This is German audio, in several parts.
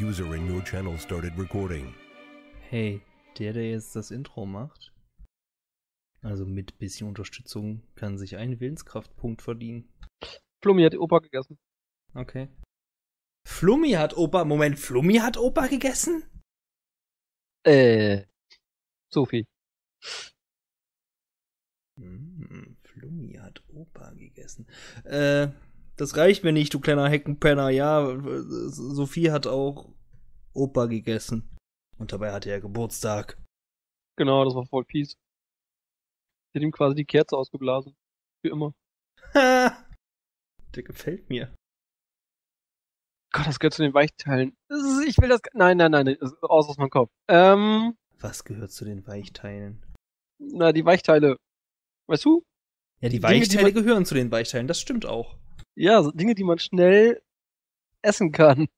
User in your channel started recording. Hey, der jetzt das Intro macht, also mit bisschen Unterstützung, kann sich einen Willenskraftpunkt verdienen. Flummi hat die Opa gegessen. Okay. Flummi hat Opa gegessen? Sophie. Flummi hat Opa gegessen. Das reicht mir nicht, du kleiner Heckenpenner. Ja, Sophie hat auch Opa gegessen. Und dabei hatte er Geburtstag. Genau, das war voll fies. Sie hat ihm quasi die Kerze ausgeblasen. Wie immer. Ha! Der gefällt mir. Gott, das gehört zu den Weichteilen. Ich will das. Nein, raus aus meinem Kopf. Was gehört zu den Weichteilen? Na, die Weichteile. Weißt du? Ja, die Dinge, Weichteile gehören zu den Weichteilen, das stimmt auch. Ja, so Dinge, die man schnell essen kann.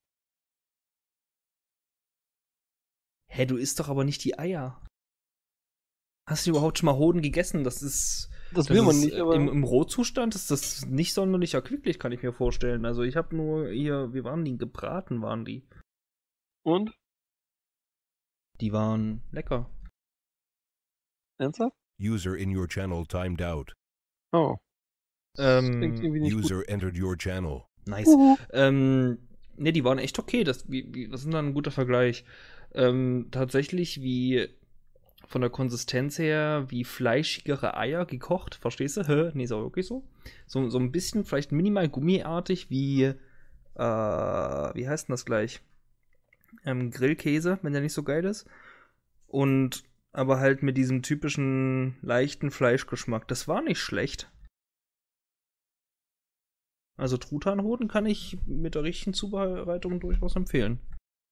Hä, du isst doch aber nicht die Eier. Hast du überhaupt schon mal Hoden gegessen? Das will man nicht, aber. Im Rohzustand ist das nicht sonderlich erquicklich, kann ich mir vorstellen. Also ich habe nur hier, wie waren die? Gebraten waren die. Und? Die waren lecker. Ernsthaft? User in your channel timed out. Oh. Das klingt irgendwie nicht User entered your channel. Nice. gut. Ne, die waren echt okay. Das ist dann ein guter Vergleich. Tatsächlich wie von der Konsistenz her wie fleischigere Eier gekocht. Verstehst du? Nee, ist auch wirklich so. So ein bisschen vielleicht minimal gummiartig wie wie heißt denn das gleich? Grillkäse, wenn der nicht so geil ist. Und aber halt mit diesem typischen leichten Fleischgeschmack. Das war nicht schlecht. Also Truthahnhoden kann ich mit der richtigen Zubereitung durchaus empfehlen.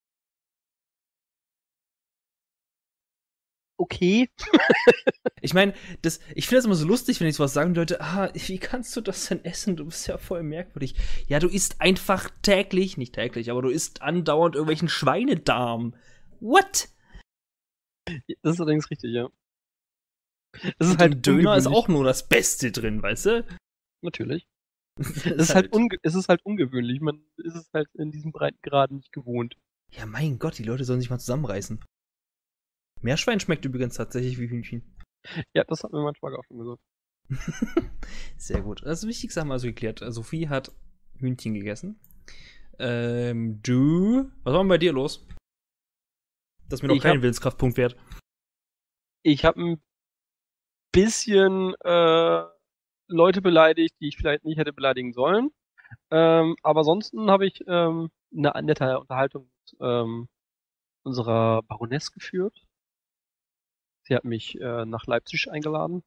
Okay. Ich meine, ich finde das immer so lustig, wenn ich sowas sage und Leute, wie kannst du das denn essen? Du bist ja voll merkwürdig. Ja, du isst einfach täglich, nicht täglich, aber du isst andauernd irgendwelchen Schweinedarm. What? Das ist allerdings richtig, ja. Das ist Und halt im Döner ist ungewöhnlich. auch nur das Beste drin, weißt du? Natürlich. Es ist halt ungewöhnlich. Man ist es halt in diesem Breitengrad nicht gewohnt. Ja, mein Gott, die Leute sollen sich mal zusammenreißen. Meerschwein schmeckt übrigens tatsächlich wie Hühnchen. Ja, das hat mir mein Schwager auch schon gesagt. Sehr gut. Das Wichtigste haben wir also geklärt. Sophie hat Hühnchen gegessen. Was war denn bei dir los? Dass mir noch kein Willenskraftpunkt wert. Ich habe ein bisschen Leute beleidigt, die ich vielleicht nicht hätte beleidigen sollen. Aber ansonsten habe ich eine nette Unterhaltung mit unserer Baroness geführt. Sie hat mich nach Leipzig eingeladen.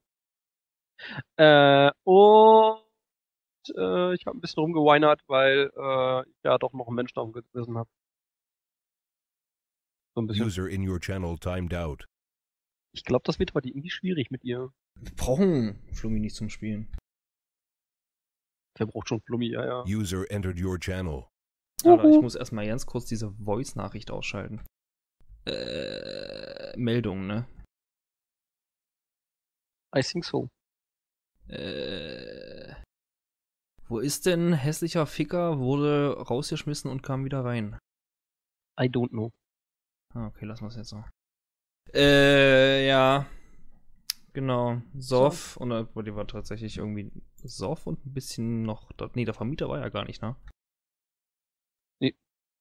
Und ich habe ein bisschen rumgeweinert, weil ich ja doch noch einen Menschen auf dem Gewissen habe. So ein bisschen. User in your channel timed out. Ich glaube, das wird heute irgendwie schwierig mit ihr. Wir brauchen Flummi nicht zum Spielen. Wer braucht schon Flummi? Ja. User entered your channel. Alter, ich muss erstmal ganz kurz diese Voice-Nachricht ausschalten. Meldung, ne? I think so. Wo ist denn hässlicher Ficker, wurde rausgeschmissen und kam wieder rein? I don't know. Okay, lassen wir es jetzt so. Ja. Genau. Soff. Und die war tatsächlich irgendwie Soff und ein bisschen noch. Nee, der Vermieter war ja gar nicht, ne? Nee.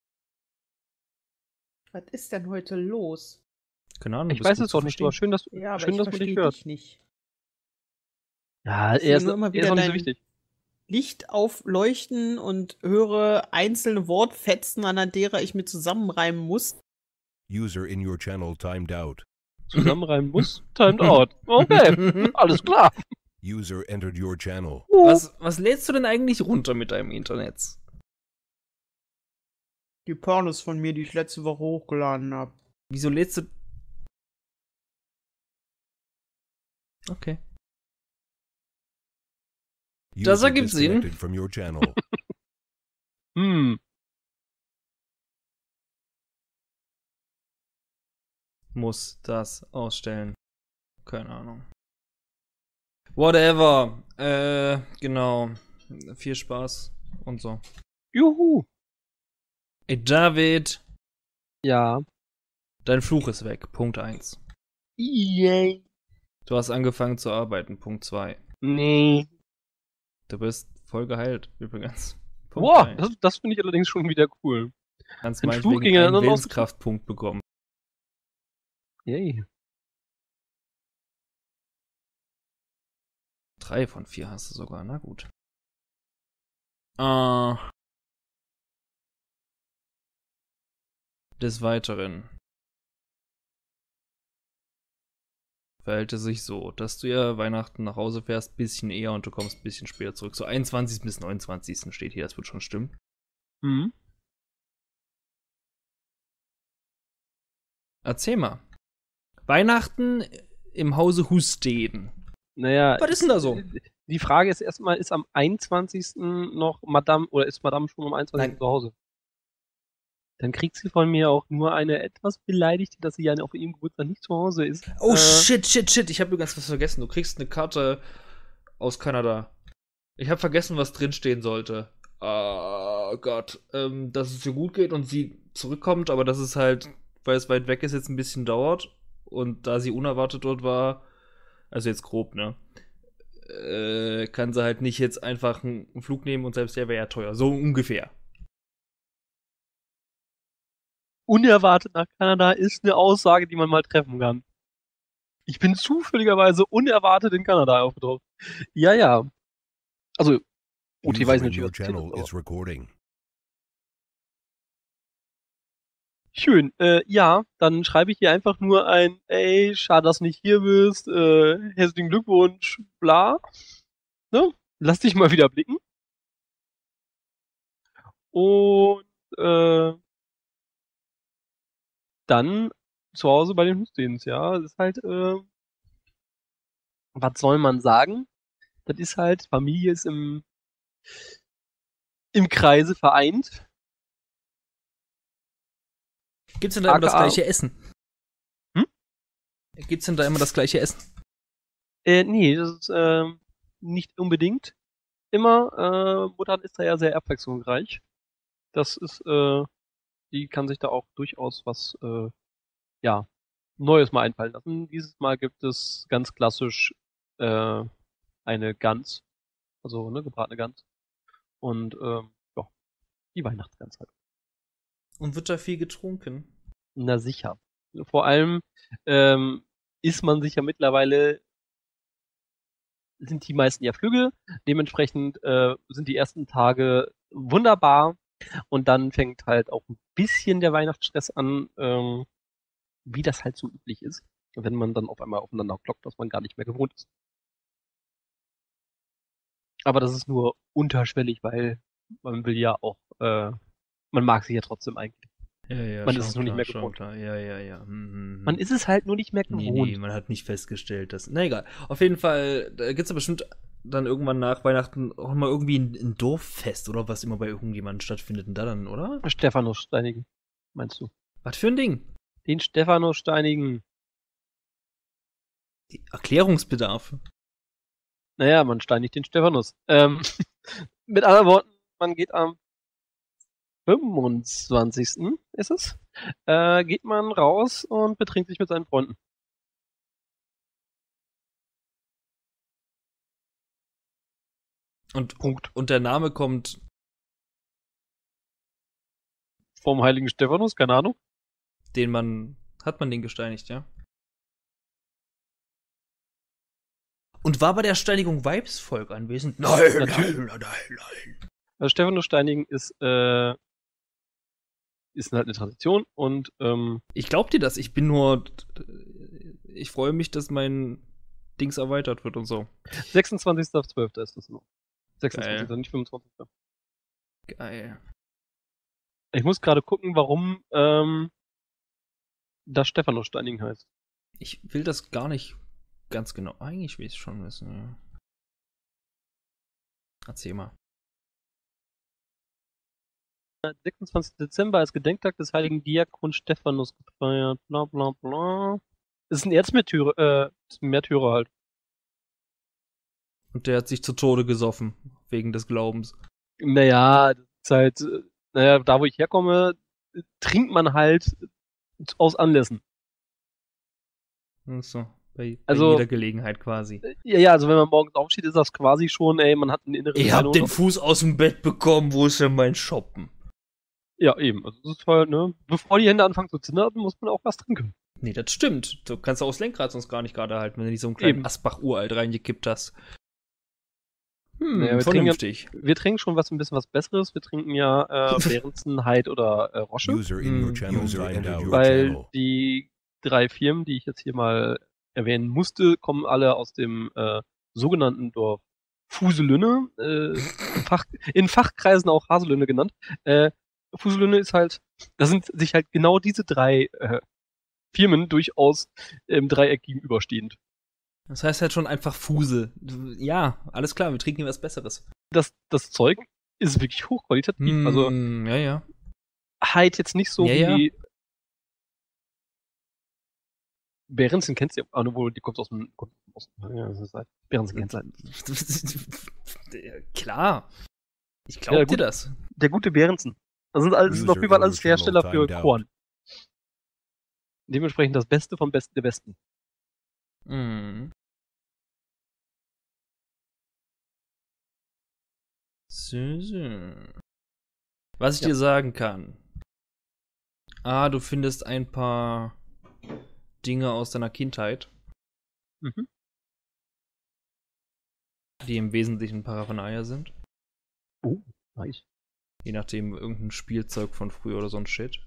Was ist denn heute los? Keine Ahnung. Ich weiß es doch nicht, aber schön, dass Ja, aber schön, ich dass man dich verstehe hört. dich nicht. Ja, Ich sehe nur immer wieder auch nicht so dein wichtig. Licht aufleuchten und höre einzelne Wortfetzen, an derer ich mir zusammenreimen muss. User in your channel timed out. Zusammenreimen muss, timed out. Okay, alles klar. User entered your channel. Was lädst du denn eigentlich runter mit deinem Internet? Die Pornos von mir, die ich letzte Woche hochgeladen habe. Wieso lädst du. Okay. Das User ergibt Sinn. disconnected from your channel. Muss das ausstellen. Keine Ahnung. Whatever. Genau. Viel Spaß und so. Juhu. Ey, David. Ja. Dein Fluch ist weg. Punkt 1. Yay. Du hast angefangen zu arbeiten. Punkt 2. Nee. Du bist voll geheilt, übrigens. Punkt Boah, 3. das finde ich allerdings schon wieder cool. Kannst ein Fluch meinetwegen ging ja einen dann auch- Willenskraftpunkt bekommen. Yay. 3 von 4 hast du sogar. Na gut. Des Weiteren verhält es sich so, dass du ja Weihnachten nach Hause fährst, bisschen eher und du kommst ein bisschen später zurück. So 21. bis 29. steht hier, das wird schon stimmen. Mhm. Erzähl mal. Weihnachten im Hause Husted. Naja. Was ist denn da so? Die Frage ist erstmal, ist am 21. noch Madame, oder ist Madame schon am 21. Nein. zu Hause? Dann kriegt sie von mir auch nur eine etwas beleidigte, dass sie ja auf ihrem Geburtstag nicht zu Hause ist. Oh shit. Ich habe übrigens was vergessen. Du kriegst eine Karte aus Kanada. Ich habe vergessen, was drinstehen sollte. Oh Gott. Dass es ihr gut geht und sie zurückkommt, aber dass es halt, weil es weit weg ist, jetzt ein bisschen dauert. Und da sie unerwartet dort war, also jetzt grob, ne? Kann sie halt nicht jetzt einfach einen Flug nehmen und selbst der wäre ja teuer. So ungefähr. Unerwartet nach Kanada ist eine Aussage, die man mal treffen kann. Ich bin zufälligerweise unerwartet in Kanada aufgetaucht. Ja, ja. Also, OT weiß User in natürlich, your was passiert channel ist, is recording. schön. Ja, dann schreibe ich hier einfach nur ein, ey, schade, dass du nicht hier bist, herzlichen Glückwunsch, bla. Ne? Lass dich mal wieder blicken. Und, dann zu Hause bei den Hustedens, ja. Das ist halt, was soll man sagen? Das ist halt, Familie ist im Kreise vereint. Gibt's denn da immer das AKA. gleiche Essen? Hm? Gibt's denn da immer das gleiche Essen? Nee, das ist nicht unbedingt immer. Mutter ist da ja sehr abwechslungsreich. Das ist, die kann sich da auch durchaus was, ja, Neues mal einfallen lassen. Dieses Mal gibt es ganz klassisch eine Gans, also ne, gebratene Gans. Und ja, die Weihnachtsgans halt. Und wird da viel getrunken? Na sicher. Vor allem ist man sich ja mittlerweile, sind die meisten ja Flügge, dementsprechend sind die ersten Tage wunderbar und dann fängt halt auch ein bisschen der Weihnachtsstress an, wie das halt so üblich ist, wenn man dann auf einmal aufeinander kloppt, was man gar nicht mehr gewohnt ist. Aber das ist nur unterschwellig, weil man will ja auch, man mag sich ja trotzdem eigentlich. Ja, Man schon ist es nur nicht klar, mehr schon gewohnt. klar. Ja. Man ist es halt nur nicht mehr gewohnt. Nee, man hat nicht festgestellt, dass. Na egal. Auf jeden Fall, da gibt's ja bestimmt dann irgendwann nach Weihnachten auch mal irgendwie ein Dorffest oder was immer bei irgendjemandem stattfindet und da dann, oder? Stephanus steinigen, meinst du? Was für ein Ding? Den Stephanus steinigen. Erklärungsbedarf. Naja, man steinigt den Stephanus. Mit anderen Worten, man geht am 25. ist es, geht man raus und betrinkt sich mit seinen Freunden. Und der Name kommt. Vom heiligen Stephanus, keine Ahnung. Hat man den gesteinigt, ja? Und war bei der Steinigung Weibsvolk anwesend? Natürlich. Nein. Also Stephanus steinigen ist halt eine Tradition und Ich glaub dir das, ich bin nur. Ich freue mich, dass mein Dings erweitert wird und so. 26.12. ist das noch. 26. Geil. nicht 25. Geil. Ich muss gerade gucken, warum das Stephanus steinigen heißt. Ich will das gar nicht ganz genau. Eigentlich will ich es schon wissen, ja. Erzähl mal. 26. Dezember als Gedenktag des heiligen Diakon Stephanus gefeiert. Bla bla bla. Das ist ein Erzmärtyrer, Märtyrer halt. Und der hat sich zu Tode gesoffen, wegen des Glaubens. Naja, das ist halt, naja, da wo ich herkomme, trinkt man halt aus Anlässen. So, bei Also- jeder Gelegenheit quasi. Ja, also wenn man morgens aufsteht, ist das quasi schon, ey, man hat einen inneren Ich hab Meinung. den Fuß aus dem Bett bekommen, wo ist denn mein Shoppen? Ja, eben. Also das ist halt, ne? Bevor die Hände anfangen zu zittern, muss man auch was trinken. Nee, das stimmt. Du kannst auch das Lenkrad sonst gar nicht gerade halten, wenn du nicht so einen kleinen Eben. Asbach-Uralt reingekippt hast. Naja, wir vernünftig. Wir trinken schon ein bisschen was Besseres. Wir trinken ja Behrensen, Heid oder Rosche. User in your Hm. channel User timed entered out. your Weil channel. die 3 Firmen, die ich jetzt hier mal erwähnen musste, kommen alle aus dem sogenannten Dorf Fuselünne, in Fachkreisen auch Haselünne genannt. Fuselünne ist halt, da sind sich halt genau diese 3 Firmen durchaus im Dreieck gegenüberstehend. Das heißt halt schon einfach Fuse. Ja, alles klar, wir trinken was Besseres. Das Zeug ist wirklich hochqualitativ. Also ja, ja. Heid jetzt nicht so Ja, wie Behrensen kennst du ja, obwohl die kommt aus dem Osten. Ja, das ist halt, Behrensen kennst du halt. Klar. Ich glaube Ja, dir gut. das. Der gute Behrensen. Das sind alles, User auf jeden Fall in alles your channel Hersteller für timed out. Korn. Dementsprechend das Beste vom Besten der Besten. Mhm. So, so. Was ich Ja. dir sagen kann. Du findest ein paar Dinge aus deiner Kindheit, Mhm. die im Wesentlichen Paraphernalia sind. Oh, nice. Je nachdem, irgendein Spielzeug von früher oder so ein Shit.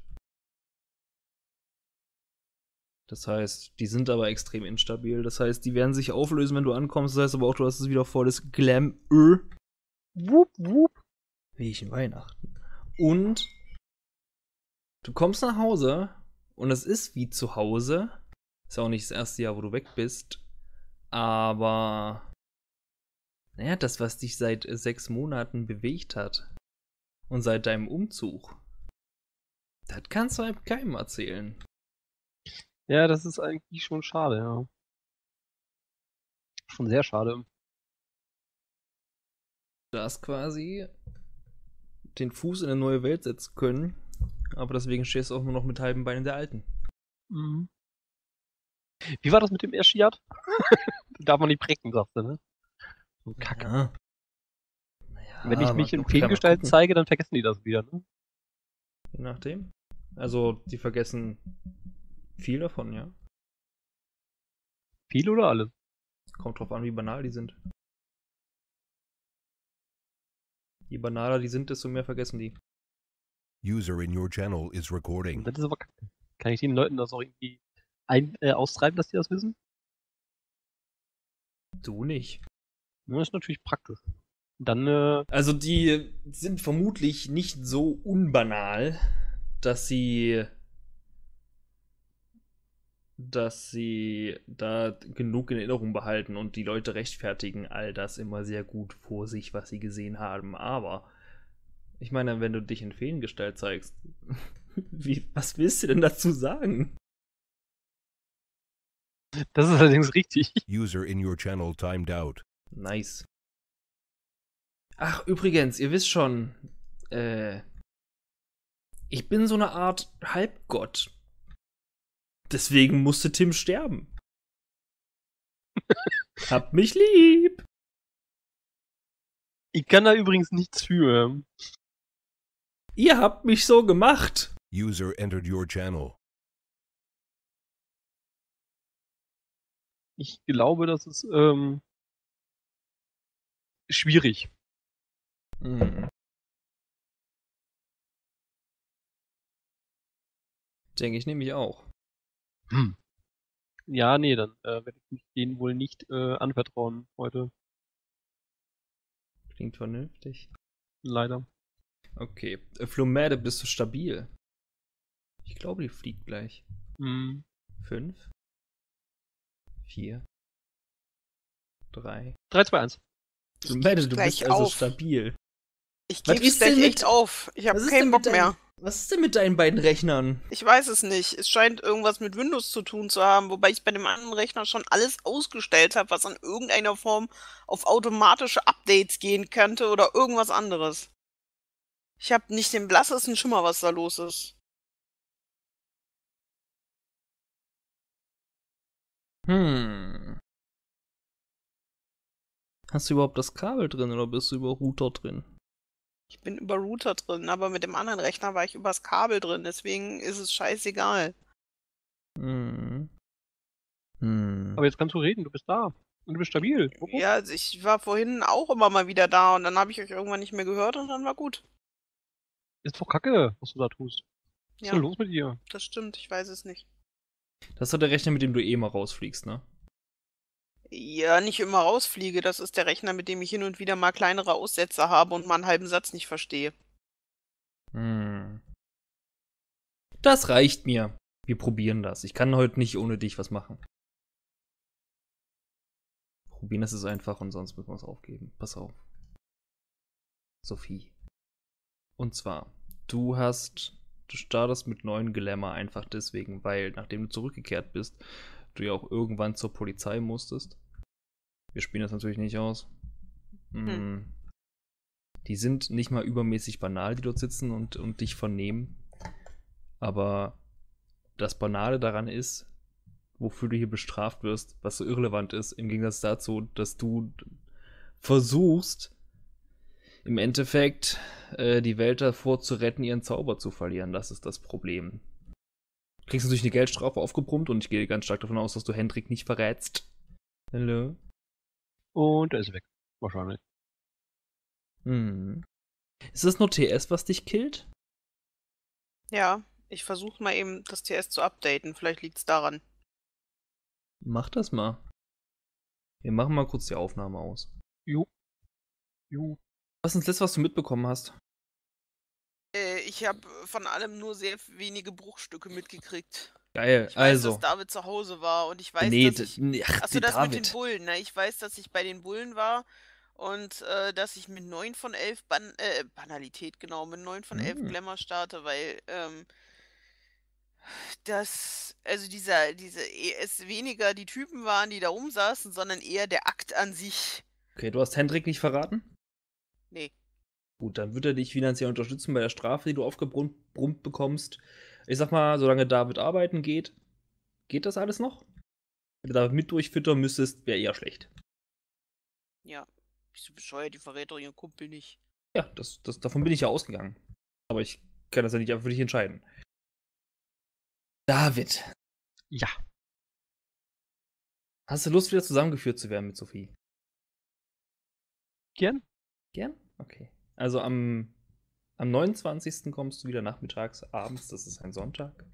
Das heißt, die sind aber extrem instabil. Das heißt, die werden sich auflösen, wenn du ankommst. Das heißt aber auch, du hast es wieder volles Glam-Öl. Wup, wup. Wie ich in Weihnachten. Und du kommst nach Hause und es ist wie zu Hause. Ist ja auch nicht das erste Jahr, wo du weg bist. Aber naja, das, was dich seit 6 Monaten bewegt hat und seit deinem Umzug, das kannst du einem keinem erzählen. Ja, das ist eigentlich schon schade, ja. Schon sehr schade. Du hast quasi den Fuß in eine neue Welt setzen können, aber deswegen stehst du auch nur noch mit halben Beinen in der alten. Mhm. Wie war das mit dem Erschiat? Darf man nicht brechen, sagst du, ne? So Kacke. Ja. Naja, Wenn ich mich in man kann mal Feengestalt gucken. zeige, dann vergessen die das wieder, ne? Je nachdem. Also, die vergessen viel davon, ja. Viel oder alles? Kommt drauf an, wie banal die sind. Je banaler die sind, desto mehr vergessen die. User in your channel is recording. Das ist aber kacke. Kann ich den Leuten das auch irgendwie austreiben, dass die das wissen? Du nicht. Ja, das ist natürlich praktisch. Dann, Also, die sind vermutlich nicht so unbanal, dass sie da genug in Erinnerung behalten und die Leute rechtfertigen all das immer sehr gut vor sich, was sie gesehen haben. Aber ich meine, wenn du dich in Feengestalt zeigst, was willst du denn dazu sagen? das ist allerdings richtig. User in your channel timed out. Nice. Ach, übrigens, ihr wisst schon, ich bin so eine Art Halbgott. Deswegen musste Tim sterben. Habt mich lieb. Ich kann da übrigens nichts für. Ihr habt mich so gemacht. User entered your channel. Ich glaube, das ist schwierig. Hm. Denke ich nämlich auch. Ja, nee, dann werde ich mich denen wohl nicht anvertrauen heute. Klingt vernünftig. Leider. Okay. Flumerde, bist du stabil? Ich glaube, die fliegt gleich. Hm. 5, 4, 3. 3, 2, 1. Flumerde, du Gleich bist also auf. stabil. Ich Was gebe ist es gleich denn echt mit- auf. Ich habe Was ist keinen denn Bock mit mehr. Was ist denn mit deinen beiden Rechnern? Ich weiß es nicht. Es scheint irgendwas mit Windows zu tun zu haben, wobei ich bei dem anderen Rechner schon alles ausgestellt habe, was in irgendeiner Form auf automatische Updates gehen könnte oder irgendwas anderes. Ich habe nicht den blassesten Schimmer, was da los ist. Hast du überhaupt das Kabel drin oder bist du über Router drin? Ich bin über Router drin, aber mit dem anderen Rechner war ich übers Kabel drin, deswegen ist es scheißegal. Hm. Aber jetzt kannst du reden, du bist da. Und du bist stabil. Ja, also ich war vorhin auch immer mal wieder da und dann habe ich euch irgendwann nicht mehr gehört und dann war gut. Ist doch kacke, was du da tust. Was ist Ja, denn los mit dir? das stimmt, ich weiß es nicht. Das ist doch der Rechner, mit dem du eh mal rausfliegst, ne? Ja, nicht immer rausfliege, das ist der Rechner, mit dem ich hin und wieder mal kleinere Aussätze habe und mal einen halben Satz nicht verstehe. Das reicht mir. Wir probieren das. Ich kann heute nicht ohne dich was machen. Probieren das ist einfach und sonst müssen wir es aufgeben. Pass auf. Sophie. Und zwar, du startest mit 9 Glamour einfach deswegen, weil nachdem du zurückgekehrt bist, du ja auch irgendwann zur Polizei musstest. Wir spielen das natürlich nicht aus. Die sind nicht mal übermäßig banal, die dort sitzen und dich vernehmen. Aber das Banale daran ist, wofür du hier bestraft wirst, was so irrelevant ist, im Gegensatz dazu, dass du versuchst, im Endeffekt die Welt davor zu retten, ihren Zauber zu verlieren. Das ist das Problem. Du kriegst natürlich eine Geldstrafe aufgebrummt und ich gehe ganz stark davon aus, dass du Hendrik nicht verrätst. Hallo? Und er ist weg. Wahrscheinlich. Ist das nur TS, was dich killt? Ja, ich versuche mal eben das TS zu updaten, vielleicht liegt's daran. Mach das mal. Wir machen mal kurz die Aufnahme aus. Jo. Was ist das letzte, was du mitbekommen hast? Ich habe von allem nur sehr wenige Bruchstücke mitgekriegt. Geil, Ich weiß, dass David zu Hause war und ich weiß, dass ich... Achso, das David. mit den Bullen, ne? Ich weiß, dass ich bei den Bullen war und dass ich mit 9 von 11 Banalität, genau, mit 9 von 11 Glamour starte, weil es weniger die Typen waren, die da rumsaßen, sondern eher der Akt an sich. Okay, du hast Hendrik nicht verraten? Nee. Gut, dann wird er dich finanziell unterstützen bei der Strafe, die du aufgebrummt bekommst. Ich sag mal, solange David arbeiten geht das alles noch? Wenn du David mit durchfüttern müsstest, wäre eher schlecht. Ja, bist du bescheuert, die verrät doch ihren Kumpel nicht. Ja, davon bin ich ja ausgegangen. Aber ich kann das ja nicht einfach für dich entscheiden. David. Ja. Hast du Lust, wieder zusammengeführt zu werden mit Sophie? Gern? Gern? Okay. Also am 29. kommst du wieder nachmittags, abends, das ist ein Sonntag.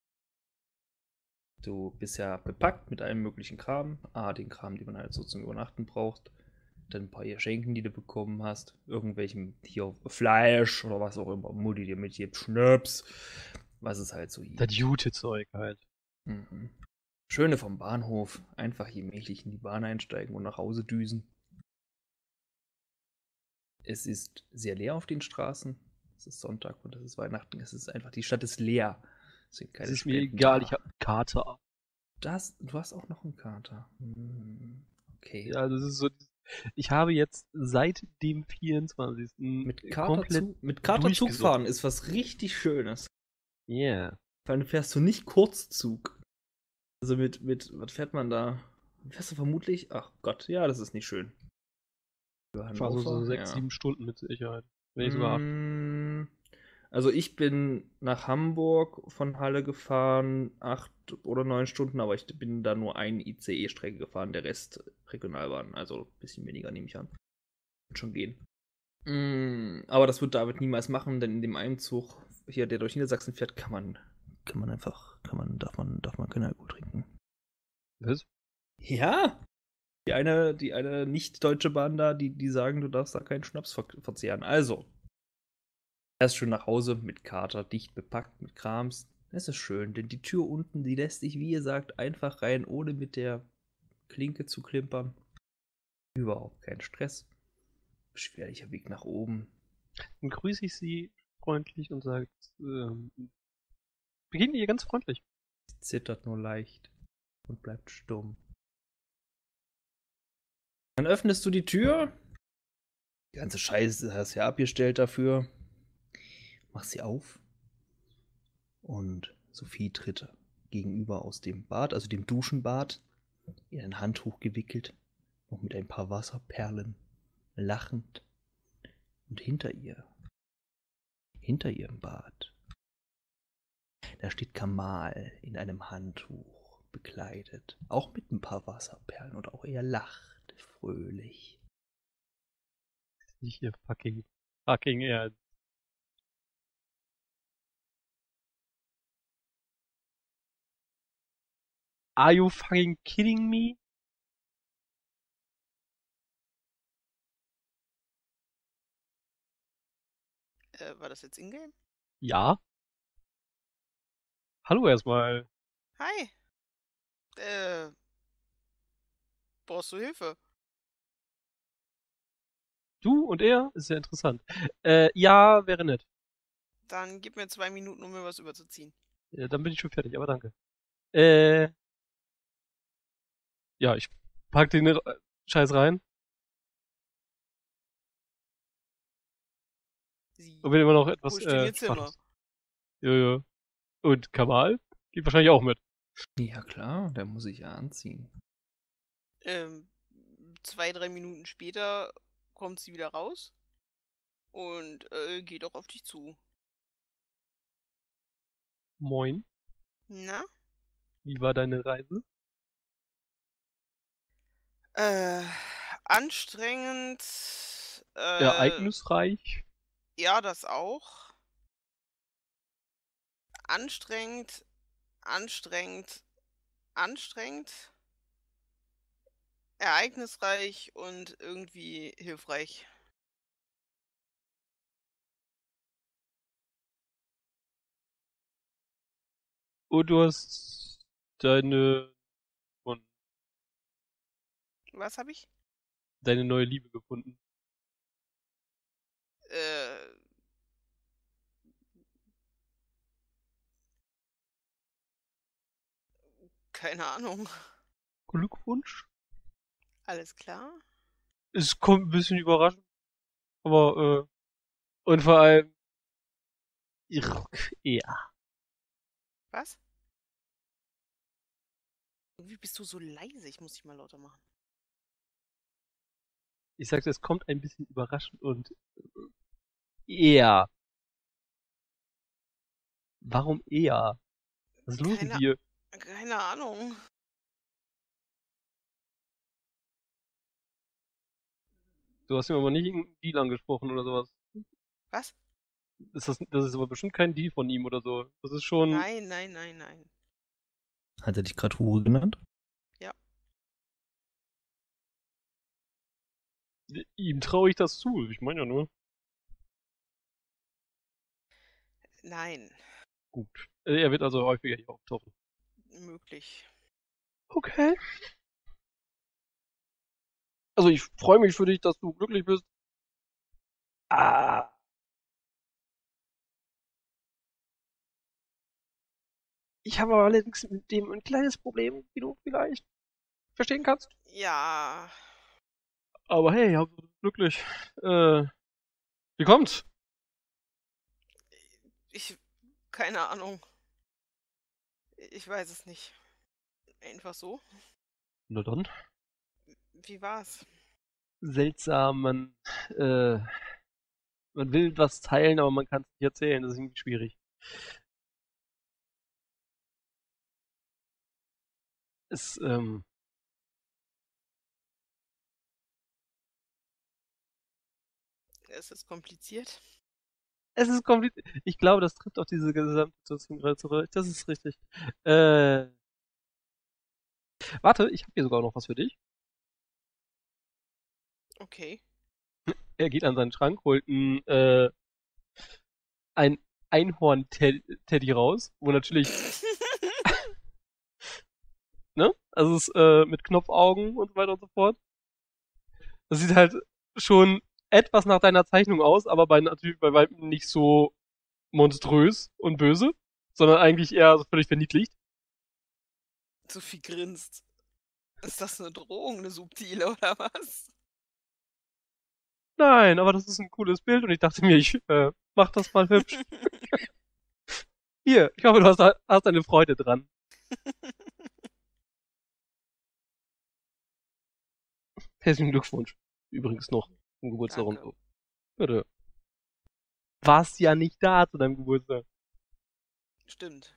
Du bist ja bepackt mit allem möglichen Kram. Den Kram, den man halt so zum Übernachten braucht. Dann ein paar Geschenken, die du bekommen hast. Irgendwelchem hier Fleisch oder was auch immer. Mutti dir mitgibt, Schnaps. Was es halt so hier. Das Jute-Zeug halt. Schöne vom Bahnhof. Einfach gemächlich in die Bahn einsteigen und nach Hause düsen. Es ist sehr leer auf den Straßen. Es ist Sonntag und es ist Weihnachten. Es ist einfach, die Stadt ist leer. Es ist mir egal, ich habe einen Kater. Du hast auch noch einen Kater. Okay. Ja, das ist so. Ich habe jetzt seit dem 24. Mit Kater Zug fahren ist was richtig Schönes. Ja. Yeah. Vor allem fährst du nicht Kurzzug. Also was fährt man da? Fährst du vermutlich? Ach Gott, ja, das ist nicht schön. Also so 6-7 Stunden mit Sicherheit. Wenn ich sogar 8. Also ich bin nach Hamburg von Halle gefahren, 8 oder 9 Stunden, aber ich bin da nur eine ICE-Strecke gefahren, der Rest Regionalbahn, also ein bisschen weniger nehme ich an. Wird schon gehen. Aber das wird David niemals machen, denn in dem einen Zug hier, der durch Niedersachsen fährt, darf man keinen Alkohol trinken. Was? Ja! Die eine nicht-deutsche Bahn da, die sagen, du darfst da keinen Schnaps verzehren. Also, erst schön nach Hause mit Kater, dicht bepackt mit Krams. Das ist schön, denn die Tür unten, die lässt sich, wie gesagt, einfach rein, ohne mit der Klinke zu klimpern. Überhaupt kein Stress. Beschwerlicher Weg nach oben. Dann grüße ich sie freundlich und sage, begegne ihr ganz freundlich. Sie zittert nur leicht und bleibt stumm. Dann öffnest du die Tür. Die ganze Scheiße hast du ja abgestellt dafür. Mach sie auf. Und Sophie tritt gegenüber aus dem Bad, also dem Duschenbad. in ein Handtuch gewickelt, noch mit ein paar Wasserperlen, lachend. Und hinter ihr im Bad, da steht Kamal in einem Handtuch bekleidet, auch mit ein paar Wasserperlen und auch er lacht fröhlich. Nicht hier fucking ernst. Are you fucking kidding me? War das jetzt in-game? Ja. Hallo erstmal. Hi. Brauchst du Hilfe? Du und er? Ist ja interessant. Ja, wäre nett. Dann gib mir 2 Minuten, um mir was überzuziehen. Dann bin ich schon fertig, aber danke. Ja, ich pack den Scheiß rein Sie und bin immer noch etwas pusht in ihr Zimmer. schwach. Jojo. Und Kamal geht wahrscheinlich auch mit. Ja klar, der muss sich ja anziehen. 2, 3 Minuten später kommt sie wieder raus und geht auch auf dich zu. Moin. Na? Wie war deine Reise? Anstrengend. Ereignisreich? Ja, das auch. Anstrengend. Ereignisreich und irgendwie hilfreich. Und du hast deine Was habe ich? neue Liebe gefunden. Keine Ahnung. Glückwunsch? Alles klar? Es kommt ein bisschen überraschend. Aber, und vor allem, ja. Was? Irgendwie bist du so leise. Ich muss dich mal lauter machen. Ich sagte, es kommt ein bisschen überraschend und eher. Warum eher? Was ist los mit dir? Keine Ahnung. Du hast ihm aber nicht irgendeinen Deal angesprochen oder sowas. Was? Das ist aber bestimmt kein Deal von ihm oder so. Das ist schon. Nein. Hat er dich gerade Hure genannt? Ja. Ihm traue ich das zu. Ich meine ja nur. Nein. Gut. Er wird also häufiger hier auftauchen. Möglich. Okay. Also ich freue mich für dich, dass du glücklich bist. Ich habe aber allerdings mit dem ein kleines Problem, wie du vielleicht verstehen kannst. Ja. Aber hey, Hauptsache glücklich. Wie kommt's? Keine Ahnung. Ich weiß es nicht. Einfach so. Na dann. Wie war's? Seltsam, man will was teilen, aber man kann es nicht erzählen. Das ist irgendwie schwierig. Es, Es ist kompliziert. Es ist kompliziert. Ich glaube, das trifft auch diese gesamte Situation gerade zurück. Das ist richtig. Warte, ich habe hier sogar noch was für dich. Okay. Er geht an seinen Schrank, holt ein Einhorn-Teddy raus, wo natürlich, ne? Also es ist mit Knopfaugen und so weiter und so fort. Das sieht halt schon etwas nach deiner Zeichnung aus, aber natürlich bei weitem nicht so monströs und böse, sondern eigentlich eher so völlig verniedlicht. Sophie grinst. Ist das eine Drohung, eine subtile oder was? Nein, aber das ist ein cooles Bild und ich dachte mir, ich mach das mal hübsch. Hier, ich hoffe, du hast eine Freude dran. Herzlichen Glückwunsch. Übrigens noch zum Geburtstag und Danke. so. Bitte. Warst ja nicht da zu deinem Geburtstag. Stimmt.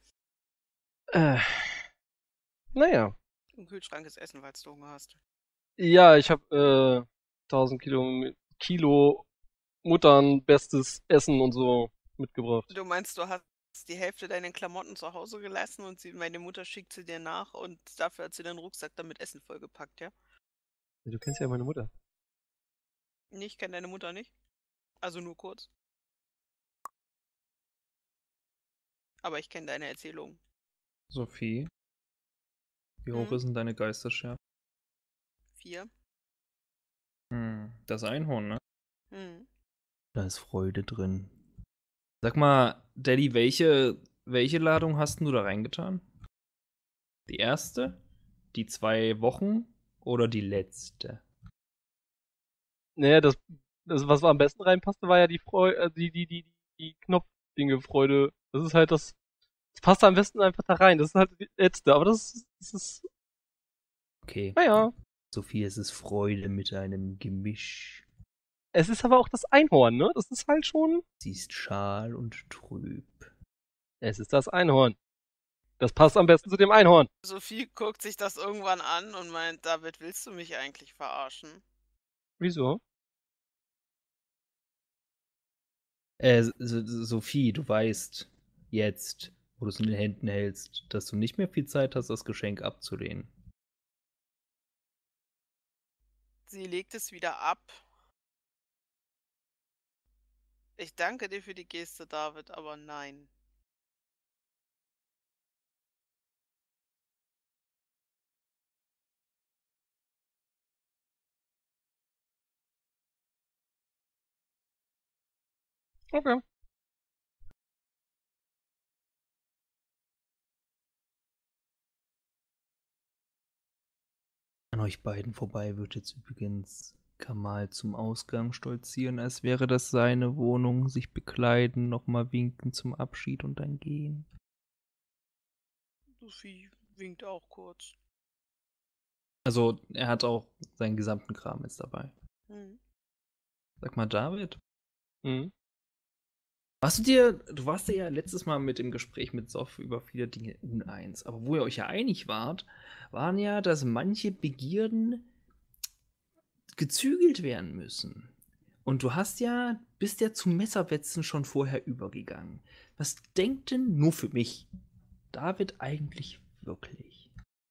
Naja. Im Kühlschrank ist Essen, falls du Hunger hast. Ja, ich habe 1000 Kilo Muttern bestes Essen und so mitgebracht. Du meinst, du hast die Hälfte deiner Klamotten zu Hause gelassen und meine Mutter schickt sie dir nach und dafür hat sie den Rucksack dann mit Essen vollgepackt, ja? Du kennst ja meine Mutter. Nee, ich kenne deine Mutter nicht. Also nur kurz. Aber ich kenne deine Erzählung. Sophie, wie hoch Hm? ist denn deine Geisterschärfe? 4. Das Einhorn, ne? Hm. Da ist Freude drin. Sag mal, Daddy, welche Ladung hast du da reingetan? Die erste? Die 2 Wochen? Oder die letzte? Naja, das was am besten reinpasste, war ja die Freude, die Knopfdinge Freude. Das ist halt das passt am besten einfach da rein. Das ist halt die letzte, aber das ist, Okay. naja. Sophie, es ist Freude mit einem Gemisch. Es ist aber auch das Einhorn, ne? Das ist halt schon, Sie ist schal und trüb. es ist das Einhorn. Das passt am besten zu dem Einhorn. Sophie guckt sich das irgendwann an und meint, David, willst du mich eigentlich verarschen? Wieso? Sophie, du weißt jetzt, wo du es in den Händen hältst, dass du nicht mehr viel Zeit hast, das Geschenk abzulehnen. Sie legt es wieder ab. Ich danke dir für die Geste, David, aber nein. Okay. An euch beiden vorbei wird jetzt übrigens Kamal zum Ausgang stolzieren, als wäre das seine Wohnung, sich bekleiden, nochmal winken zum Abschied und dann gehen. Sophie winkt auch kurz. Also, er hat auch seinen gesamten Kram jetzt dabei. Hm. Sag mal, David, Mhm. du warst ja letztes Mal mit dem Gespräch mit Sof über viele Dinge uneins, aber wo ihr euch ja einig wart, waren ja, dass manche Begierden gezügelt werden müssen. Und du bist ja zum Messerwetzen schon vorher übergegangen. Was denkt denn nur für mich David eigentlich wirklich?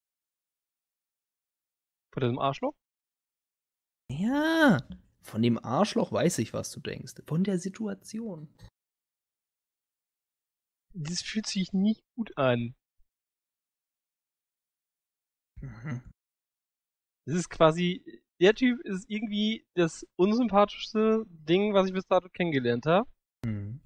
Von diesem Arschloch? Ja, von dem Arschloch weiß ich, was du denkst. Von der Situation. Das fühlt sich nicht gut an. Das ist quasi, der Typ ist irgendwie das unsympathischste Ding, was ich bis dato kennengelernt habe. Mhm.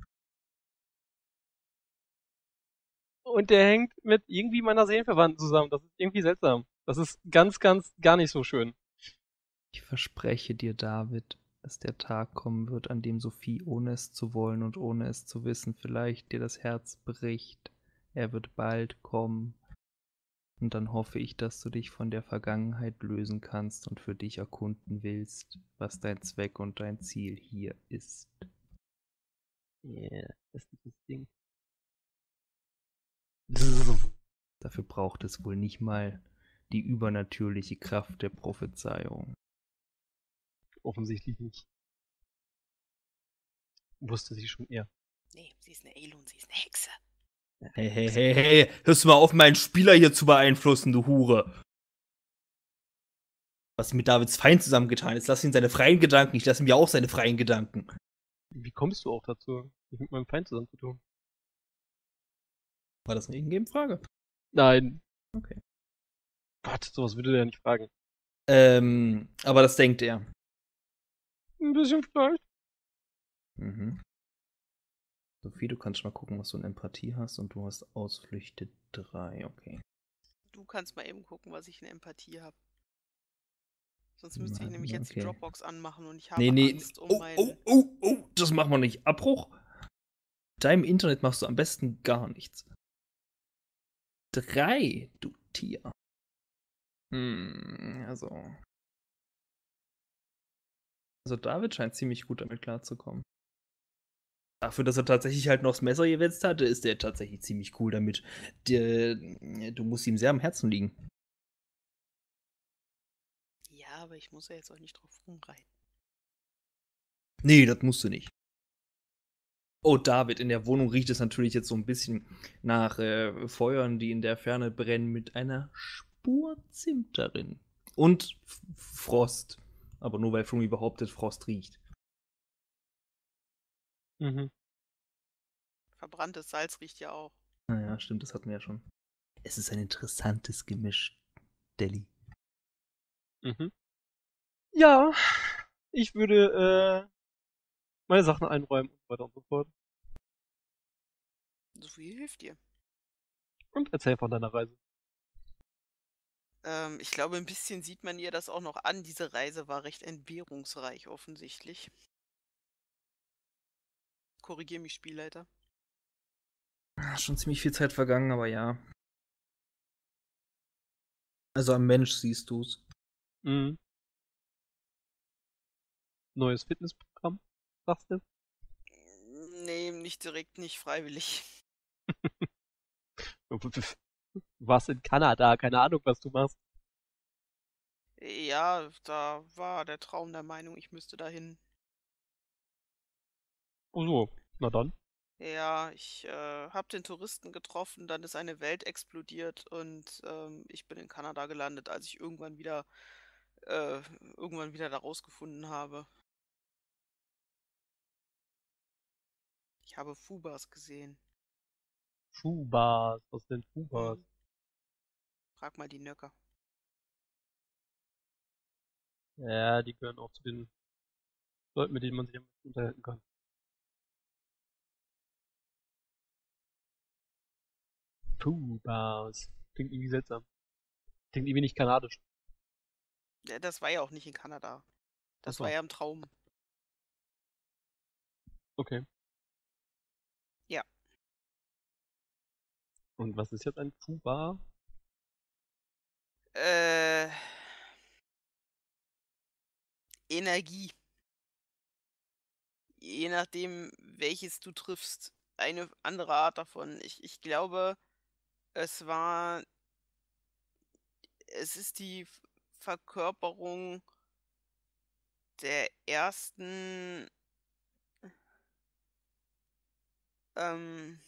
Und der hängt mit irgendwie meiner Seelenverwandten zusammen. Das ist irgendwie seltsam. Das ist ganz, ganz, gar nicht so schön. Ich verspreche dir, David, dass der Tag kommen wird, an dem Sophie, ohne es zu wollen und ohne es zu wissen, vielleicht dir das Herz bricht. Er wird bald kommen. Und dann hoffe ich, dass du dich von der Vergangenheit lösen kannst und für dich erkunden willst, was dein Zweck und dein Ziel hier ist. Yeah, das ist das Ding. Dafür braucht es wohl nicht mal die übernatürliche Kraft der Prophezeiung. Offensichtlich nicht. Wusste sie schon eher. Nee, sie ist eine Elon, sie ist eine Hexe. Hey, hörst du mal auf, meinen Spieler hier zu beeinflussen, du Hure. Was mit Davids Feind zusammengetan ist, lass ihn seine freien Gedanken, ich lasse ihm ja auch seine freien Gedanken. Wie kommst du auch dazu, mich mit meinem Feind zusammenzutun? War das eine Ingame-Frage? Nein. Okay. Gott, sowas würde der nicht fragen. Aber das denkt er. Ein bisschen vielleicht. Mhm. Sophie, du kannst mal gucken, was du in Empathie hast und du hast Ausflüchte 3, okay. Du kannst mal eben gucken, was ich in Empathie habe. Sonst müsste ich nämlich jetzt die Okay. Dropbox anmachen und ich habe Nee. Angst um meinen... Oh, das machen wir nicht. Abbruch. Deinem Internet machst du am besten gar nichts. 3, du Tier. Also. Also David scheint ziemlich gut damit klarzukommen. Dafür, dass er tatsächlich halt noch das Messer gewetzt hatte, ist der tatsächlich ziemlich cool damit. Du musst ihm sehr am Herzen liegen. Ja, aber ich muss ja jetzt auch nicht drauf rumreiten. Nee, das musst du nicht. Oh, David, in der Wohnung riecht es natürlich jetzt so ein bisschen nach Feuern, die in der Ferne brennen, mit einer Spur Zimt darin. Und Frost. Aber nur weil Flummi behauptet, Frost riecht. Mhm. Verbranntes Salz riecht ja auch. Naja, stimmt, das hatten wir ja schon. Es ist ein interessantes Gemisch, Deli. Mhm. Ja, ich würde meine Sachen einräumen und so weiter und so fort. So viel hilft dir. Und erzähl von deiner Reise. Ich glaube, ein bisschen sieht man ihr das auch noch an. Diese Reise war recht entbehrungsreich offensichtlich. Korrigier mich, Spielleiter. Schon ziemlich viel Zeit vergangen, aber ja. Also am Mensch siehst du's. Mhm. Neues Fitnessprogramm, sagst du? Nee, nicht direkt, nicht freiwillig. Warst in Kanada, keine Ahnung, was du machst. Ja, da war der Traum der Meinung, ich müsste dahin. Oh so, na dann. Ja, ich habe den Touristen getroffen, dann ist eine Welt explodiert und ich bin in Kanada gelandet, als ich irgendwann wieder da rausgefunden habe. Ich habe Fubas gesehen. Fubas, was sind Fubas? Hm. Frag mal die Nöcker. Ja, die gehören auch zu den Leuten, mit denen man sich am besten unterhalten kann. Fubas. Klingt irgendwie seltsam. Klingt irgendwie nicht kanadisch. Ja, das war ja auch nicht in Kanada. Das Ach so. war ja im Traum. Okay. Ja. Und was ist jetzt ein Fuba? Energie. Je nachdem, welches du triffst. Eine andere Art davon. Ich glaube, es war. Es ist die Verkörperung der ersten. Ähm,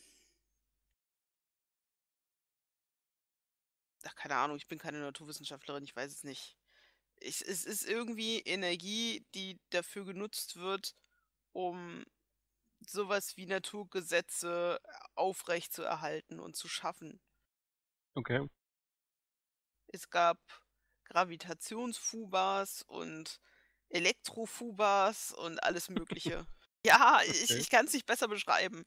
ach, keine Ahnung, ich bin keine Naturwissenschaftlerin, ich weiß es nicht. Es ist irgendwie Energie, die dafür genutzt wird, um sowas wie Naturgesetze aufrechtzuerhalten und zu schaffen. Okay. Es gab Gravitationsfubas und Elektrofubas und alles Mögliche. Ja, Okay. ich kann es nicht besser beschreiben.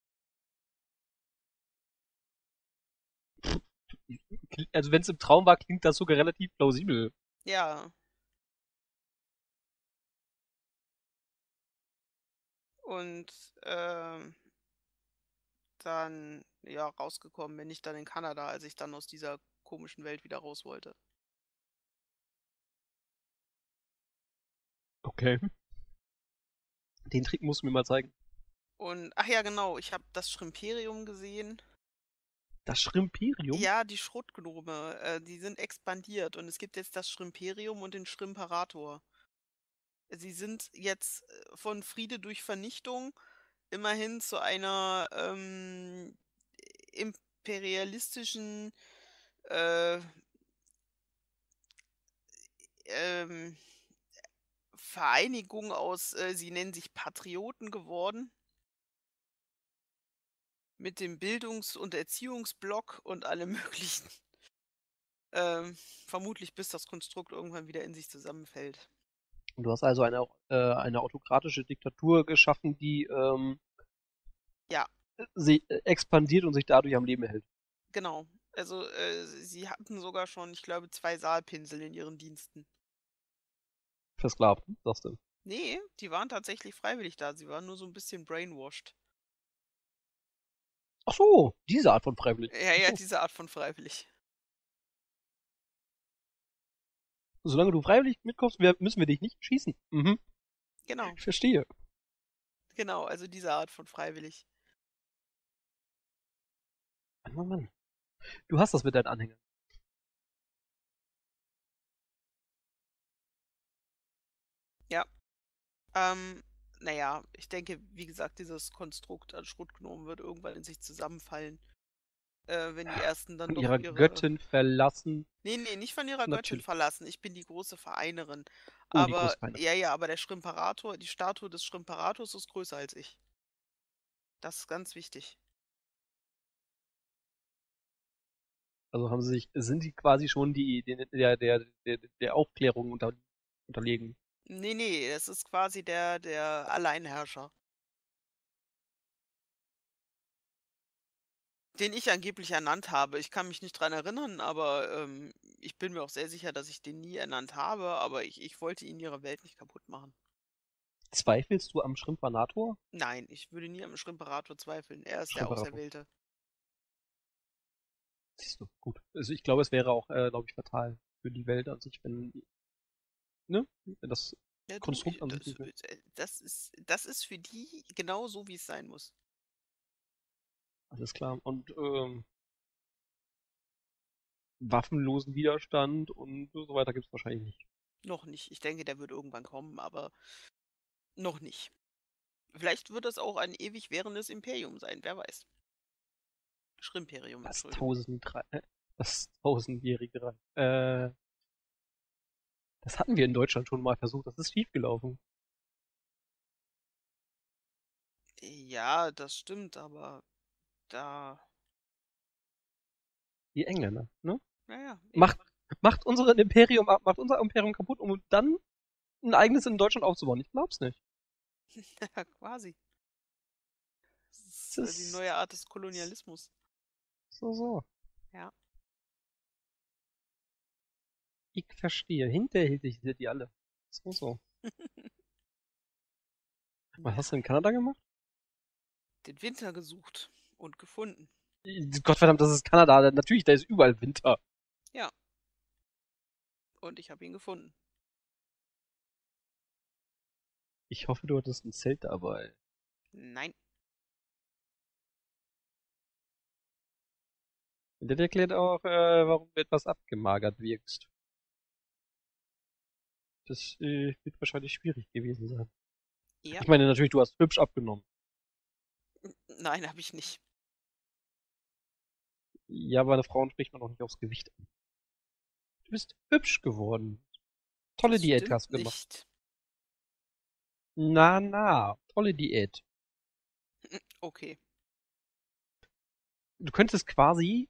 Also wenn es im Traum war, klingt das sogar relativ plausibel. Ja. Und dann, ja, rausgekommen bin ich dann in Kanada, als ich dann aus dieser komischen Welt wieder raus wollte. Okay. Den Trick musst du mir mal zeigen. Und, ach ja, genau, ich habe das Shrimperium gesehen. Das Shrimperium? Ja, die Schrottgnome, die sind expandiert und es gibt jetzt das Shrimperium und den Shrimperator. Sie sind jetzt von Friede durch Vernichtung immerhin zu einer imperialistischen äh, ähm, Vereinigung aus, sie nennen sich Patrioten geworden. Mit dem Bildungs- und Erziehungsblock und allem möglichen. Vermutlich bis das Konstrukt irgendwann wieder in sich zusammenfällt. Du hast also eine autokratische Diktatur geschaffen, die Ja, sie expandiert und sich dadurch am Leben hält. genau. Also sie hatten sogar schon, ich glaube, 2 Saalpinsel in ihren Diensten. Versklavt, sagst du. Nee, die waren tatsächlich freiwillig da. Sie waren nur so ein bisschen brainwashed. Ach so, diese Art von freiwillig. Ja, diese Art von freiwillig. Solange du freiwillig mitkommst, müssen wir dich nicht schießen. Mhm. Genau, Ich verstehe. genau, also diese Art von freiwillig. Mann, Mann. Du hast das mit deinen Anhängern. Ja. Naja, ich denke, wie gesagt, dieses Konstrukt an Schrotgnomen wird irgendwann in sich zusammenfallen, wenn die ersten dann Von doch ihrer ihre. Göttin verlassen. Nee, nicht von ihrer Göttin Natürlich. verlassen. Ich bin die große Vereinerin. Oh, die Aber, Großfeinde. ja, aber der Schrimperator, die Statue des Schrimperators ist größer als ich. Das ist ganz wichtig. Also sind sie quasi schon der Aufklärung unterlegen. Nee, das ist quasi der Alleinherrscher. Den ich angeblich ernannt habe. Ich kann mich nicht dran erinnern, aber ich bin mir auch sehr sicher, dass ich den nie ernannt habe, aber ich wollte ihnen ihre Welt nicht kaputt machen. Zweifelst du am Schrimpanator? Nein, ich würde nie am Schrimperator zweifeln. Er ist der Schrimperator. Auserwählte. Siehst du, gut. Also ich glaube, es wäre auch, glaube ich, fatal für die Welt an sich, wenn das Ja, du, Konstrukt an sich nicht mehr. das ist für die genau so, wie es sein muss. Alles klar. Und waffenlosen Widerstand und so weiter gibt es wahrscheinlich nicht. Noch nicht. Ich denke, der wird irgendwann kommen, aber noch nicht. Vielleicht wird es auch ein ewig währendes Imperium sein, wer weiß. Schrimperium, Das Entschuldigung. das tausendjährige Reich. Das hatten wir in Deutschland schon mal versucht. Das ist schiefgelaufen. Ja, das stimmt, aber da. Die Engländer, ne? Naja, Macht unser Imperium kaputt, um dann ein eigenes in Deutschland aufzubauen. Ich glaub's nicht. ja, quasi. Das Das ist die ist neue Art des Kolonialismus. so. Ja. Ich verstehe. Hinterhältig sind die alle. So. Was hast du in Kanada gemacht? Den Winter gesucht und gefunden. Gottverdammt, das ist Kanada. Natürlich, da ist überall Winter. Ja. Und ich habe ihn gefunden. Ich hoffe, du hattest ein Zelt dabei. Nein. Das erklärt auch, warum du etwas abgemagert wirkst. Das wird wahrscheinlich schwierig gewesen sein. Ja. Ich meine, natürlich, du hast hübsch abgenommen. Nein, habe ich nicht. Ja, aber eine Frauen spricht man noch nicht aufs Gewicht an. Du bist hübsch geworden. Tolle Das Diät stimmt hast du gemacht. nicht. Na, tolle Diät. Okay. Du könntest quasi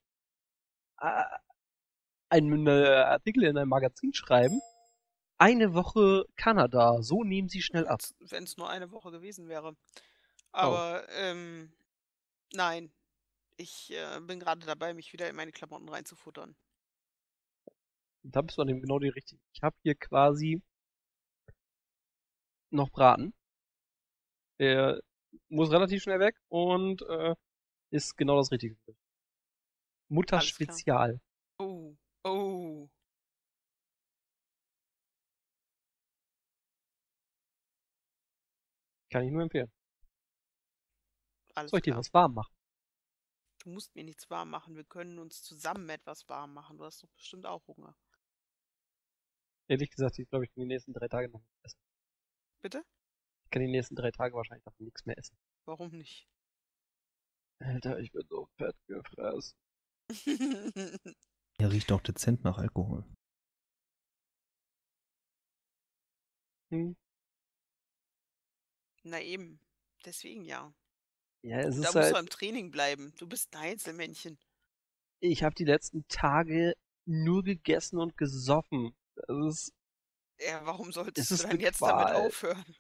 einen Artikel in einem Magazin schreiben. Eine Woche Kanada, so nehmen sie schnell ab. Wenn es nur eine Woche gewesen wäre. Oh. Aber, nein. Ich bin gerade dabei, mich wieder in meine Klamotten reinzufuttern. Da bist du an dem genau die richtige. Ich habe hier quasi noch Braten. Der muss relativ schnell weg und ist genau das Richtige. Mutter Alles klar. Spezial. Oh. Kann ich nur empfehlen. Alles Soll ich dir klar. was warm machen? Du musst mir nichts warm machen. Wir können uns zusammen etwas warm machen. Du hast doch bestimmt auch Hunger. Ehrlich gesagt, ich glaube, ich kann die nächsten 3 Tage noch nichts essen. Bitte? Ich kann die nächsten 3 Tage wahrscheinlich noch nichts mehr essen. Warum nicht? Alter, ich bin so fett gefressen. Er riecht auch dezent nach Alkohol. Na eben. Deswegen ja. Ja, es Da ist musst du halt, am Training bleiben. Du bist ein Einzelmännchen. ich habe die letzten Tage nur gegessen und gesoffen. Das ist, Ja, warum solltest es du ist dann eine jetzt damit Qual. aufhören?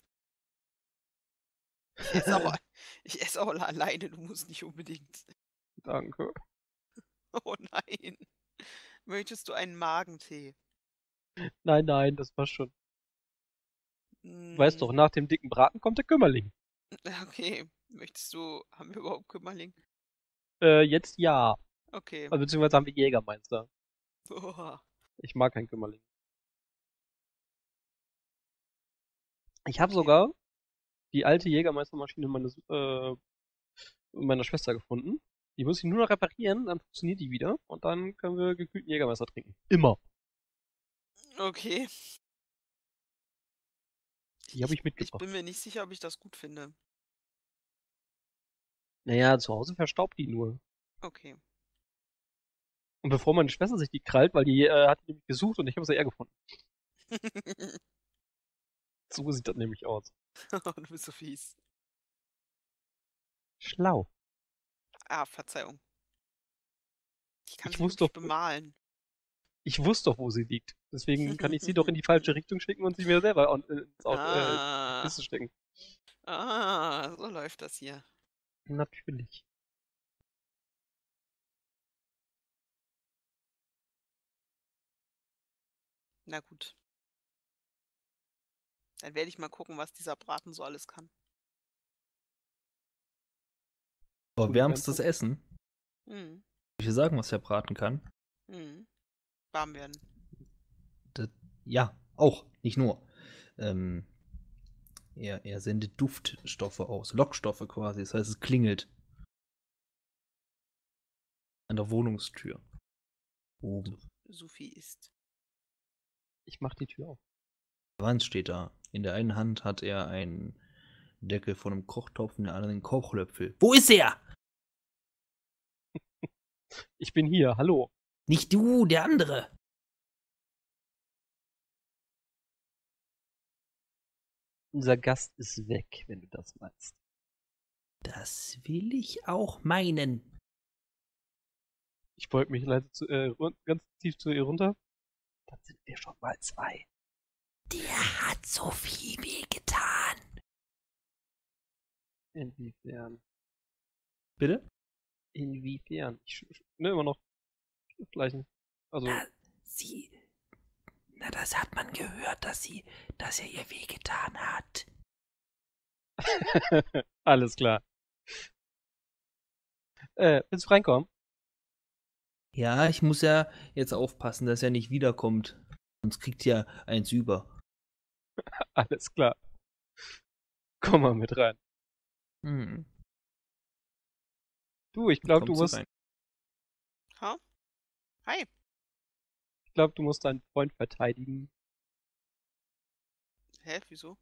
Ich esse auch alleine, du musst nicht unbedingt. Danke. Oh nein. Möchtest du einen Magentee? Nein, das war schon. Hm, Weißt doch, nach dem dicken Braten kommt der Kümmerling. Okay. Haben wir überhaupt Kümmerling? Jetzt ja. Okay. Also, beziehungsweise haben wir Jägermeister. Boah. Ich mag keinen Kümmerling. Ich habe sogar die alte Jägermeistermaschine meiner Schwester gefunden. Die muss ich nur noch reparieren, dann funktioniert die wieder und dann können wir gekühlten Jägermeister trinken. Immer. Okay. Die habe ich Ich mitgebracht. bin mir nicht sicher, ob ich das gut finde. Naja, zu Hause verstaubt die nur. Okay. Und bevor meine Schwester sich die krallt, weil die hat die nämlich gesucht und ich habe sie eher gefunden. So sieht das nämlich aus. Du bist so fies. Schlau. Ah, Verzeihung. Ich kann Ich sie wusste wirklich doch- bemalen. Ich wusste doch, wo sie liegt. Deswegen kann ich sie doch in die falsche Richtung schicken und sie mir selber ins Kiste stecken. So läuft das hier. Natürlich. Na gut. Dann werde ich mal gucken, was dieser Braten so alles kann. Aber wärmstes Essen. Hm. Ich will sagen, was der braten kann. Hm. Warm werden. Ja, auch, nicht nur. Er sendet Duftstoffe aus, Lockstoffe quasi. Das heißt, es klingelt an der Wohnungstür. Oben. Sophie isst. Ich mach die Tür auf. Wand steht da. In der einen Hand hat er einen Deckel von einem Kochtopf, in der anderen einen Kochlöffel. Wo ist er? Ich bin hier, hallo. Nicht du, der andere. Unser Gast ist weg, wenn du das meinst. Das will ich auch meinen. Ich beug mich leise ganz tief zu ihr runter. Dann sind wir schon mal 2. Der hat so viel wehgetan. Inwiefern? Bitte? Inwiefern? Immer noch gleichen. Also, Das hat man gehört, dass er ihr wehgetan hat. alles klar. Willst du reinkommen? Ja, ich muss ja jetzt aufpassen, dass er nicht wiederkommt. Sonst kriegt er eins über. Alles klar. Komm mal mit rein. Hm. Du, ich glaube, Kommt sie rein. Ha? Hi. Ich glaube, du musst deinen Freund verteidigen. Hä, wieso?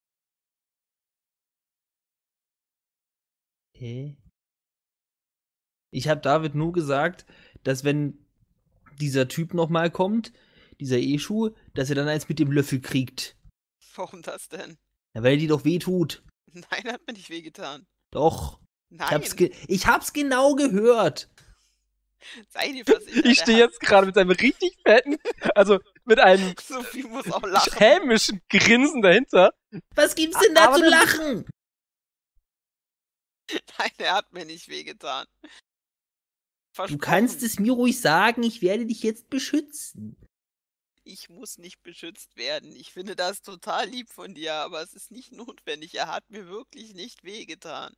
Hä? Ich habe David nur gesagt, dass wenn dieser Typ nochmal kommt, dieser Eschu, dass er dann eins mit dem Löffel kriegt. Warum das denn? Ja, weil die doch weh tut. Nein, hat mir nicht wehgetan. Doch. Nein. Ich hab's genau gehört. Sei dir versichert. Ich stehe jetzt gerade mit einem richtig fetten, also mit einem Sophie muss auch lachen. hämischen Grinsen dahinter. Was gibt's denn da Aber zu das- lachen? Nein, er hat mir nicht wehgetan. Du kannst es mir ruhig sagen, ich werde dich jetzt beschützen. Ich muss nicht beschützt werden. Ich finde das total lieb von dir, aber es ist nicht notwendig. Er hat mir wirklich nicht wehgetan.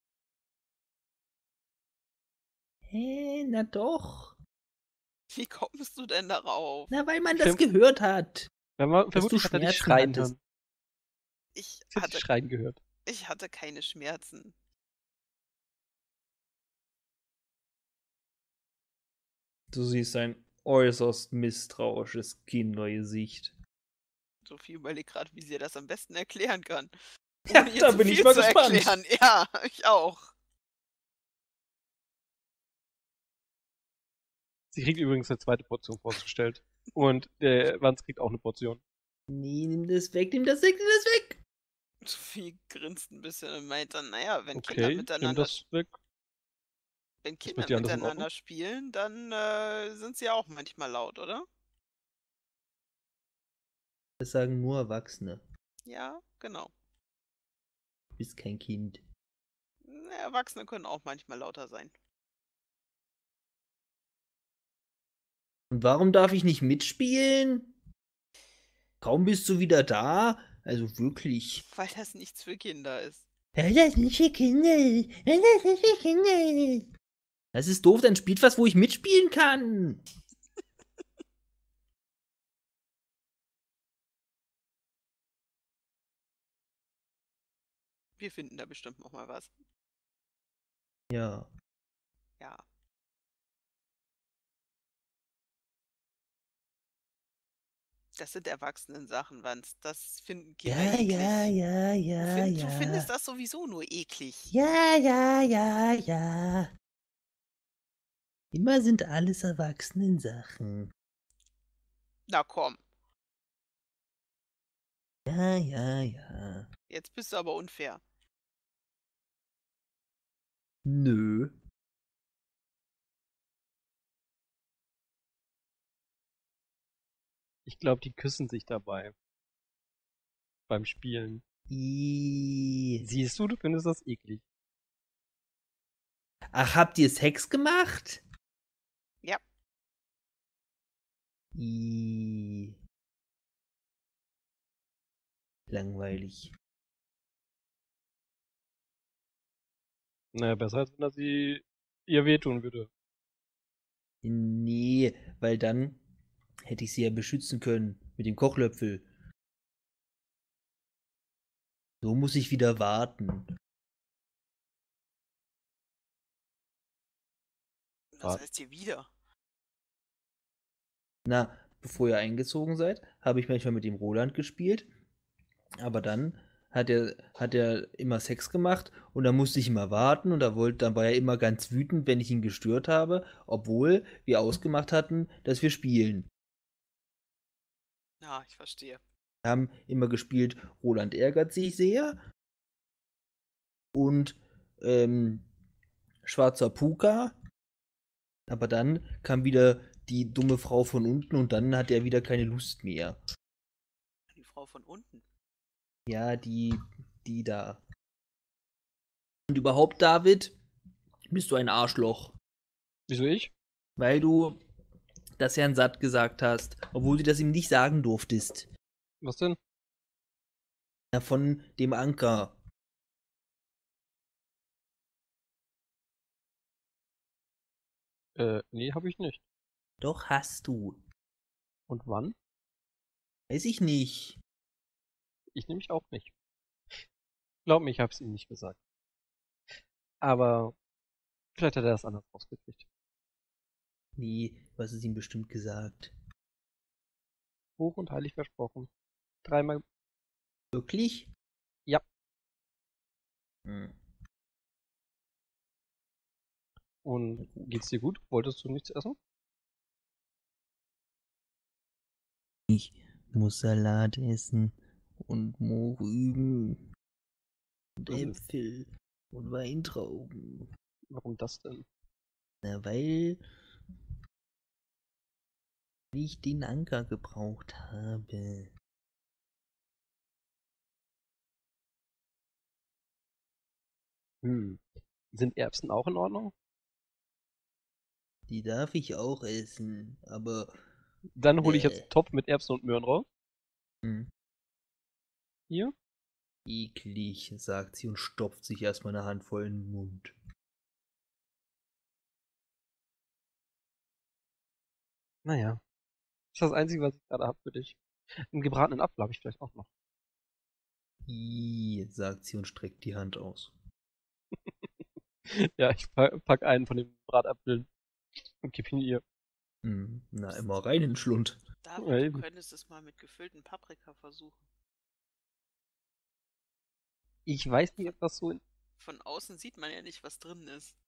Hä, na doch. Wie kommst du denn darauf? Na, weil man das Verm- gehört hat. Vermutlich hat er dich Schmerzen schreien hattest. hören. Ich Ich hatte hatte, dich schreien gehört. ich hatte keine Schmerzen. Du siehst ein äußerst misstrauisches Kindergesicht. Sophie überlegt gerade, wie sie das am besten erklären kann. Ja, Ohne ihr da zu bin ich viel mal zu gespannt. erklären. Ja, ich auch. Sie kriegt übrigens eine zweite Portion vorgestellt. Und der Wanz kriegt auch eine Portion. Nee, nimm das weg, nimm das weg, nimm das weg. Sophie grinst ein bisschen und meint dann, naja, wenn Okay, Kinder nimm miteinander, das weg. wenn dir Kinder alles in miteinander Ordnung? spielen, dann sind sie auch manchmal laut, oder? Das sagen nur Erwachsene. Ja, genau. Du bist kein Kind. Erwachsene können auch manchmal lauter sein. Und warum darf ich nicht mitspielen? Kaum bist du wieder da. Also wirklich. Weil das nichts für Kinder ist. Das ist nicht für Kinder. Das ist nicht für Kinder. Das ist doof, dann spielt was, wo ich mitspielen kann. Wir finden da bestimmt noch mal was. Ja. Ja. Das sind Erwachsenen-Sachen, Wanz. Das finden Kinder eklig. Du findest das sowieso nur eklig. Ja. Immer sind alles Erwachsenen-Sachen. Na komm, Ja. jetzt bist du aber unfair. Nö. Ich glaube, die küssen sich dabei. Beim Spielen. Siehst du findest das eklig. Ach, habt ihr Sex gemacht? Ja. Langweilig. Naja, besser als wenn er sie ihr wehtun würde. Nee, weil dann hätte ich sie ja beschützen können mit dem Kochlöffel. So muss ich wieder warten. Was Warte. heißt hier wieder? Na, bevor ihr eingezogen seid, habe ich manchmal mit dem Roland gespielt. Aber dann hat er immer Sex gemacht und da musste ich immer warten und dann war er immer ganz wütend, wenn ich ihn gestört habe, obwohl wir ausgemacht hatten, dass wir spielen. Ja, ich verstehe. Wir haben immer gespielt, Roland ärgert sich sehr und Schwarzer Puka. Aber dann kam wieder die dumme Frau von unten und dann hat er wieder keine Lust mehr. Die Frau von unten. Ja, die da. Und überhaupt, David, bist du ein Arschloch. Wieso ich? Weil du das Herrn Satt gesagt hast, obwohl du das ihm nicht sagen durftest. Was denn? Ja, von dem Anker. Nee, habe ich nicht. Doch, hast du. Und wann? Weiß ich nicht. Ich nämlich auch nicht. Glaub mir, ich hab's ihm nicht gesagt. Aber vielleicht hat er das anders rausgekriegt. Nee, du hast es ihm bestimmt gesagt. Hoch und heilig versprochen. 3-mal. Wirklich? Ja. Hm. Und geht's dir gut? Wolltest du nichts essen? Ich muss Salat essen und Mohrrüben und Was ist? Äpfel und Weintrauben. Warum das denn? Na, weil ich den Anker gebraucht habe. Sind Erbsen auch in Ordnung? Die darf ich auch essen, aber Dann hole ich jetzt einen Topf mit Erbsen und Möhren raus. Hier. eklig, sagt sie und stopft sich erstmal eine Handvoll in den Mund. Naja. Das ist das Einzige, was ich gerade habe für dich. Einen gebratenen Apfel habe ich vielleicht auch noch. Sagt sie und streckt die Hand aus. Ja, ich pack einen von den Bratapfeln und gib ihn ihr. Na, immer rein in den Schlund. David, Ja, du eben. könntest es mal mit gefüllten Paprika versuchen. Ich weiß nicht, ob das so in... Von außen sieht man ja nicht, was drin ist.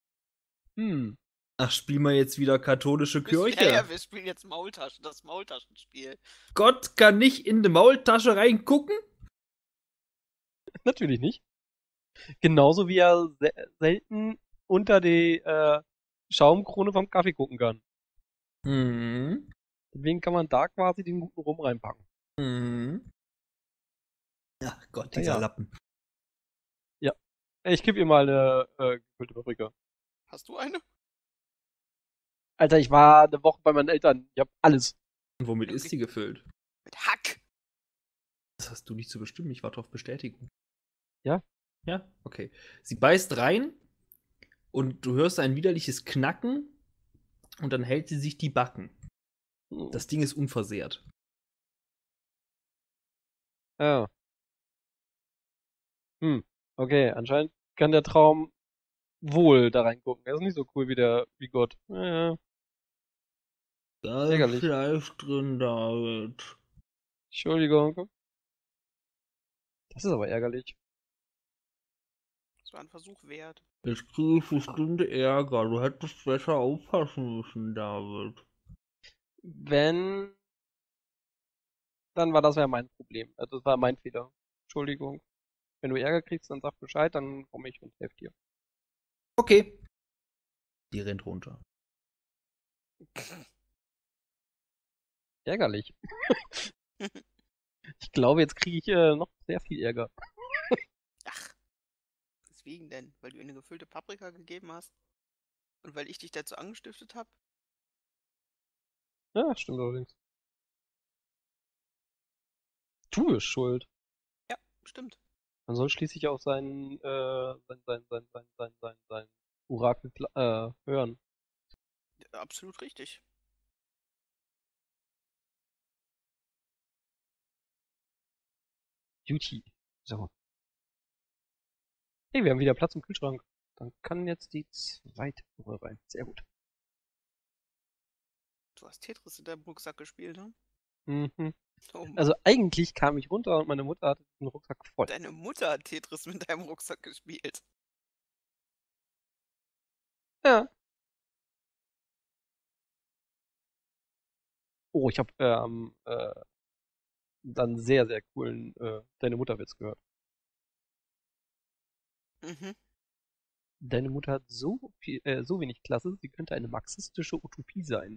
Ach, spielen wir jetzt wieder katholische Kirche? Ja, wir spielen jetzt das Maultaschenspiel. Gott kann nicht in die Maultasche reingucken? Natürlich nicht. Genauso wie er selten unter die Schaumkrone vom Kaffee gucken kann. Deswegen kann man da quasi den guten Rum reinpacken. Ach Gott, dieser Ja. Lappen. Ja. Ich gebe ihr mal eine gefüllte Paprika. Hast du eine? Alter, ich war eine Woche bei meinen Eltern. Ich habe alles. Und womit Okay. ist sie gefüllt? Mit Hack. Das hast du nicht zu bestimmen, ich warte auf Bestätigung. Ja? Ja, okay. Sie beißt rein und du hörst ein widerliches Knacken und dann hält sie sich die Backen. Das Ding ist unversehrt. Ja. Okay, anscheinend kann der Traum wohl da reingucken. Er ist nicht so cool wie Gott. Ja, Da ist ärgerlich. Fleisch drin, David. Entschuldigung. Das ist aber ärgerlich. Das war ein Versuch wert. Jetzt kriege ich bestimmt Ärger. Du hättest besser aufpassen müssen, David. Wenn, dann war das ja mein Problem. Also das war mein Fehler. Entschuldigung. Wenn du Ärger kriegst, dann sag Bescheid, dann komme ich und helfe dir. Okay. Die rennt runter. Ärgerlich. Ich glaube, jetzt kriege ich noch sehr viel Ärger. Ach, weswegen denn? Weil du ihr eine gefüllte Paprika gegeben hast? Und weil ich dich dazu angestiftet habe? Ja, stimmt allerdings. Du bist schuld. Ja, stimmt. Man soll schließlich auch sein Orakel hören. Ja, absolut richtig. Duty. So. Hey, wir haben wieder Platz im Kühlschrank. Dann kann jetzt die zweite Uhr rein. Sehr gut. Du hast Tetris in deinem Rucksack gespielt, ne? Mhm. Oh Mann. Also eigentlich kam ich runter und meine Mutter hatte den Rucksack voll. Deine Mutter hat Tetris mit deinem Rucksack gespielt. Ja. Oh, ich habe dann sehr, sehr coolen Deine Mutter-Witz gehört. Mhm. Deine Mutter hat so wenig Klasse, sie könnte eine marxistische Utopie sein.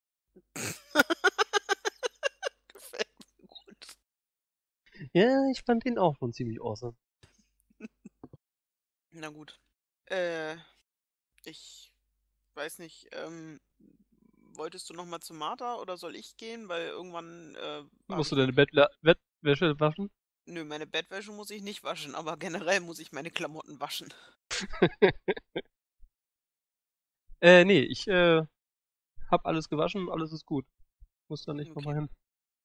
Gefällt mir gut. Ja, ich fand den auch schon ziemlich awesome. Na gut. Ich weiß nicht, wolltest du nochmal zu Martha oder soll ich gehen? Weil irgendwann, hab Musst du ich deine Bettwäsche waschen? Nö, meine Bettwäsche muss ich nicht waschen, aber generell muss ich meine Klamotten waschen. Nee, ich hab alles gewaschen und alles ist gut. Muss da nicht nochmal Okay. hin.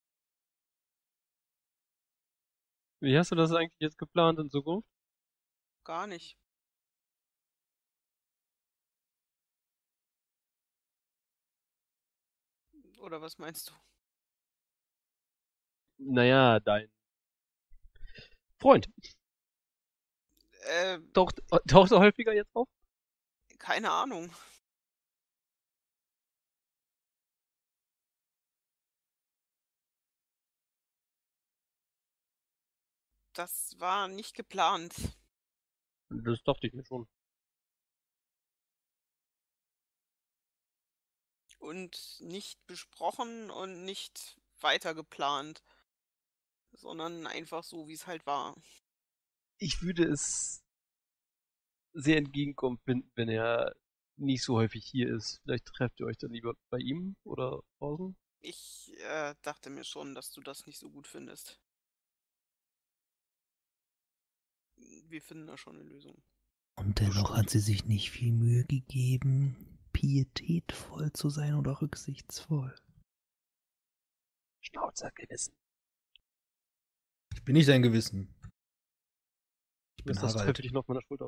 Wie hast du das eigentlich jetzt geplant in Zukunft? Gar nicht. Oder was meinst du? Naja, dein Freund. Äh, Taucht er häufiger jetzt auf? keine Ahnung. Das war nicht geplant. Das dachte ich mir schon. Und nicht besprochen und nicht weiter geplant. Sondern einfach so, wie es halt war. Ich würde es sehr entgegenkommen finden, wenn er nicht so häufig hier ist. Vielleicht trefft ihr euch dann lieber bei ihm oder draußen. Ich dachte mir schon, dass du das nicht so gut findest. Wir finden da schon eine Lösung. Und dennoch hat sie sich nicht viel Mühe gegeben, pietätvoll zu sein oder rücksichtsvoll. Schnauzer Gewissen. Ich bin nicht dein Gewissen. Ich Du bin bist das Harald. Teufelchen auf meiner Schulter.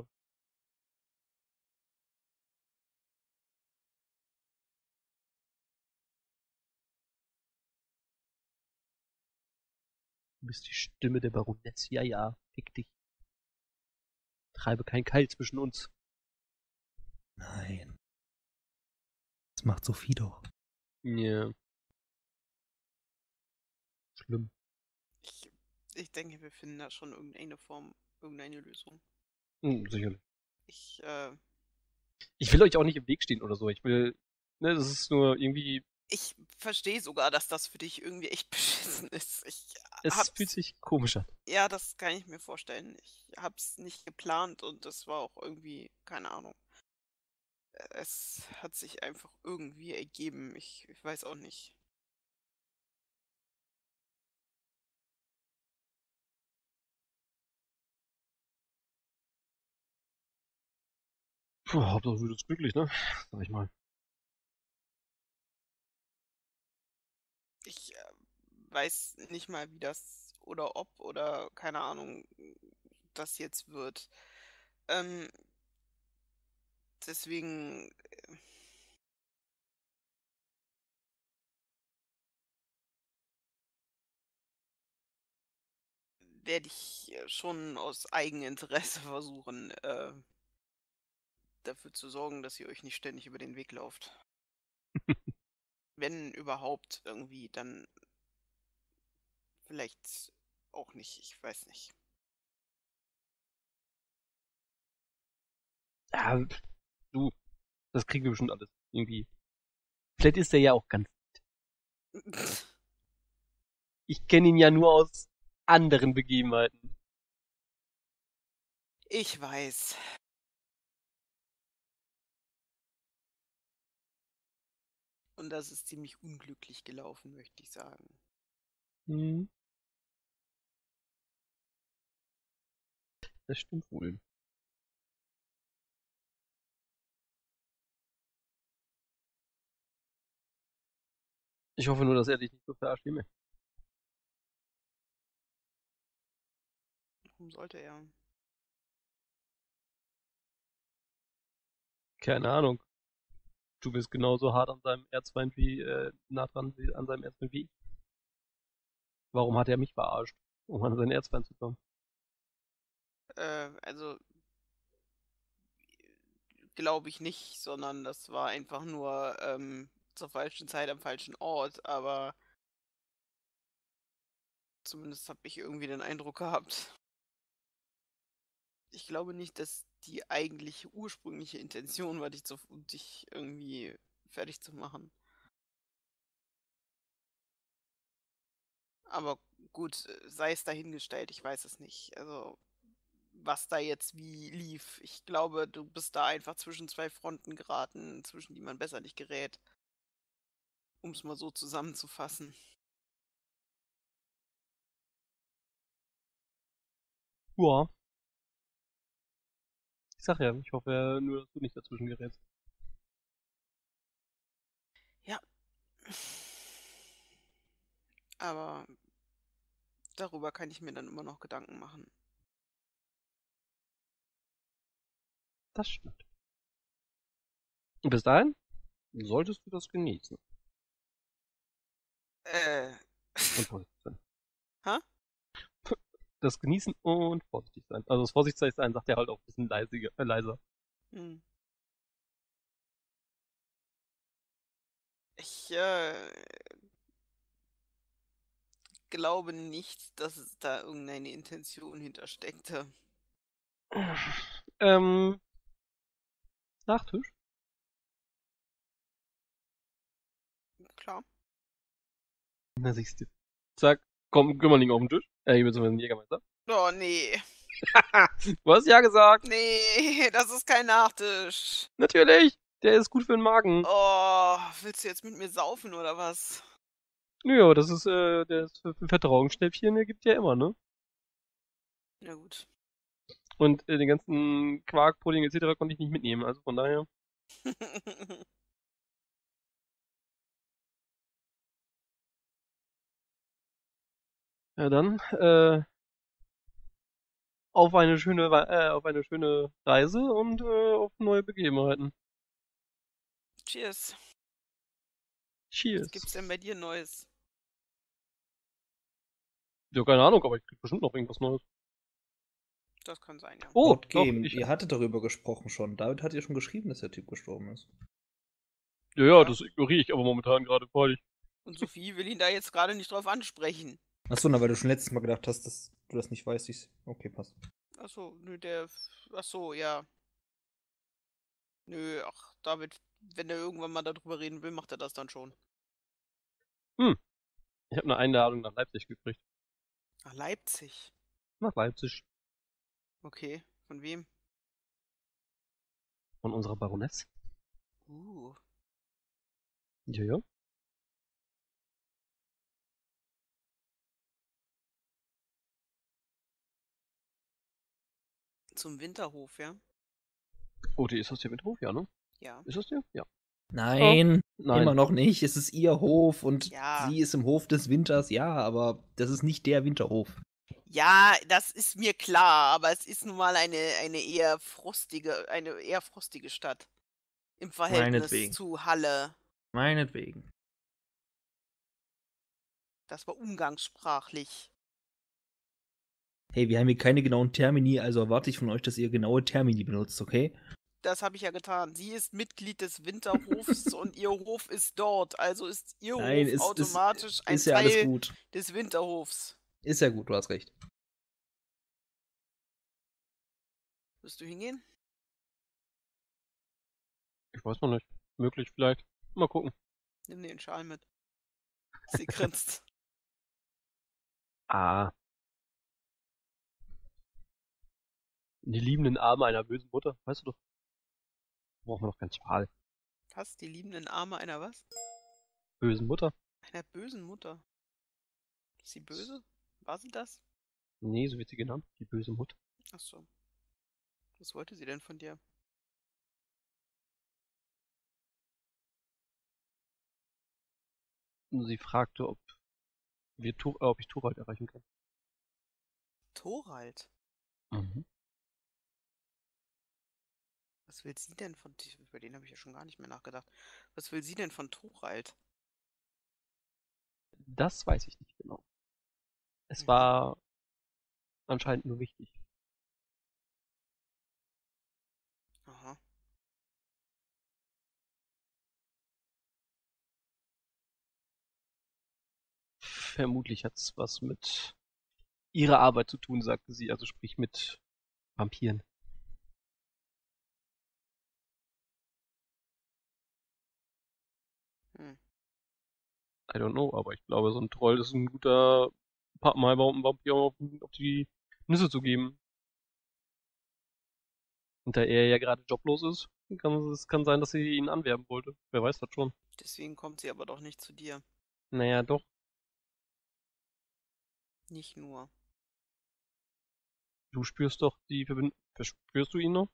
Du bist die Stimme der Baroness. Ja, ja, fick dich. Treibe kein Keil zwischen uns. Nein. Das macht Sophie doch. Ja. Schlimm. Ich denke, wir finden da schon irgendeine Form, irgendeine Lösung. Sicherlich. Ich, Ich will euch auch nicht im Weg stehen oder so. Ich will, ne, das ist nur irgendwie, ich verstehe sogar, dass das für dich irgendwie echt beschissen ist. es fühlt sich komisch an. Ja, das kann ich mir vorstellen. Ich hab's nicht geplant und das war auch irgendwie, keine Ahnung. Es hat sich einfach irgendwie ergeben. Ich weiß auch nicht. Puh, Hauptsache du bist glücklich, ne? Sag ich mal. Ich weiß nicht mal, wie das oder ob oder keine Ahnung. das jetzt wird. Ähm, deswegen werde ich schon aus Eigeninteresse versuchen, dafür zu sorgen, dass ihr euch nicht ständig über den Weg lauft. Wenn überhaupt irgendwie, dann vielleicht auch nicht, ich weiß nicht. Ja, du, das kriegen wir bestimmt alles irgendwie. Vielleicht ist er ja auch ganz. Ich kenne ihn ja nur aus anderen Begebenheiten. Ich weiß. Und das ist ziemlich unglücklich gelaufen, möchte ich sagen. Hm. Das stimmt wohl. Ich hoffe nur, dass er dich nicht so verarscht wie mich. Warum sollte er? Keine Ahnung. Du bist genauso hart an seinem Erzfeind wie, nah dran an seinem Erzfeind wie ich. Warum hat er mich verarscht? Um an seinen Erzfeind zu kommen. Also glaube ich nicht, sondern das war einfach nur zur falschen Zeit am falschen Ort, aber zumindest habe ich irgendwie den Eindruck gehabt. Ich glaube nicht, dass die eigentliche ursprüngliche Intention war, dich irgendwie fertig zu machen. Aber gut, sei es dahingestellt, ich weiß es nicht. Also, was da jetzt wie lief. Ich glaube, du bist da einfach zwischen zwei Fronten geraten, zwischen die man besser nicht gerät. Um es mal so zusammenzufassen. Ja. Ich sag ja, ich hoffe nur, dass du nicht dazwischen gerätst. Ja. Aber darüber kann ich mir dann immer noch Gedanken machen. Das stimmt. Und bis dahin solltest du das genießen. Und vorsichtig sein. Hä? Das Genießen und vorsichtig sein. Also das vorsichtig sein sagt er halt auch ein bisschen leiser. Hm. Ich glaube nicht, dass es da irgendeine Intention hintersteckte. Nachtisch? Klar. Na siehst du. Zack, komm, Kümmerling auf den Tisch. Hier bist du ein Jägermeister. Oh, nee. Du hast ja gesagt. Nee, das ist kein Nachtisch. Natürlich. Der ist gut für den Magen. Oh, willst du jetzt mit mir saufen oder was? Nö, aber das ist, das Vertrauensschnäppchen, der gibt ja immer, ne? Na gut. Und den ganzen Quark, Pudding etc. konnte ich nicht mitnehmen, also von daher. Ja dann, auf eine schöne Reise und auf neue Begebenheiten. Cheers. Cheers. Was gibt's denn bei dir Neues? Ja, keine Ahnung, aber ich krieg bestimmt noch irgendwas Neues. Das kann sein, ja. Oh, Game, doch, ihr hattet darüber gesprochen schon. David hat ja schon geschrieben, dass der Typ gestorben ist. ja, das ignoriere ich aber momentan gerade freudig. Und Sophie will ihn da jetzt gerade nicht drauf ansprechen. Achso, na, weil du schon letztes Mal gedacht hast, dass du das nicht weißt. Okay, passt. Achso, nö, Achso, ja. Nö, ach, David, wenn er irgendwann mal darüber reden will, macht er das dann schon. Ich habe eine Einladung nach Leipzig gekriegt. Nach Leipzig. Nach Leipzig. Okay, von wem? Von unserer Baroness. Ja, ja. Zum Winterhof, ja? Oh, die ist aus dem Windhof, ja, ne? Ja. Ist das der? Ja. Nein, Nein. immer noch nicht. Es ist ihr Hof und Ja. sie ist im Hof des Winters. Ja, aber das ist nicht der Winterhof. Ja, das ist mir klar, aber es ist nun mal eine eher frostige Stadt im Verhältnis Meinetwegen. zu Halle. Meinetwegen. Das war umgangssprachlich. Hey, wir haben hier keine genauen Termini, also erwarte ich von euch, dass ihr genaue Termini benutzt, okay? Das habe ich ja getan. Sie ist Mitglied des Winterhofs und ihr Hof ist dort. Also ist ihr Nein, Hof automatisch ein ist ja alles Teil gut. des Winterhofs. Ist ja gut, du hast recht. Wirst du hingehen? Ich weiß noch nicht. Möglich vielleicht. Mal gucken. Nimm den Schal mit. Sie grinst. Ah. Die liebenden Arme einer bösen Mutter. Weißt du doch. Brauchen wir doch keinen Schal. Was? Die liebenden Arme einer was? Bösen Mutter? Einer bösen Mutter. Ist sie böse? War sie das? Nee, so wird sie genannt. Die böse Mutter. Ach so. Was wollte sie denn von dir? Und sie fragte, ob ich Thorald erreichen kann. Thorald? Mhm. Was will sie denn von... Über den habe ich ja schon gar nicht mehr nachgedacht. Was will sie denn von Thorald? Das weiß ich nicht genau. Es Mhm. war anscheinend nur wichtig. Aha. Vermutlich hat es was mit ihrer Arbeit zu tun, sagte sie. Also sprich mit Vampiren. Hm. I don't know, aber ich glaube, so ein Troll ist ein guter Pappenheimer, um einem Vampir auf die Nüsse zu geben. Und da er ja gerade joblos ist, kann sein, dass sie ihn anwerben wollte. Wer weiß das schon. Deswegen kommt sie aber doch nicht zu dir. Naja, doch. Nicht nur. Du spürst doch die Verbindung. Spürst du ihn noch?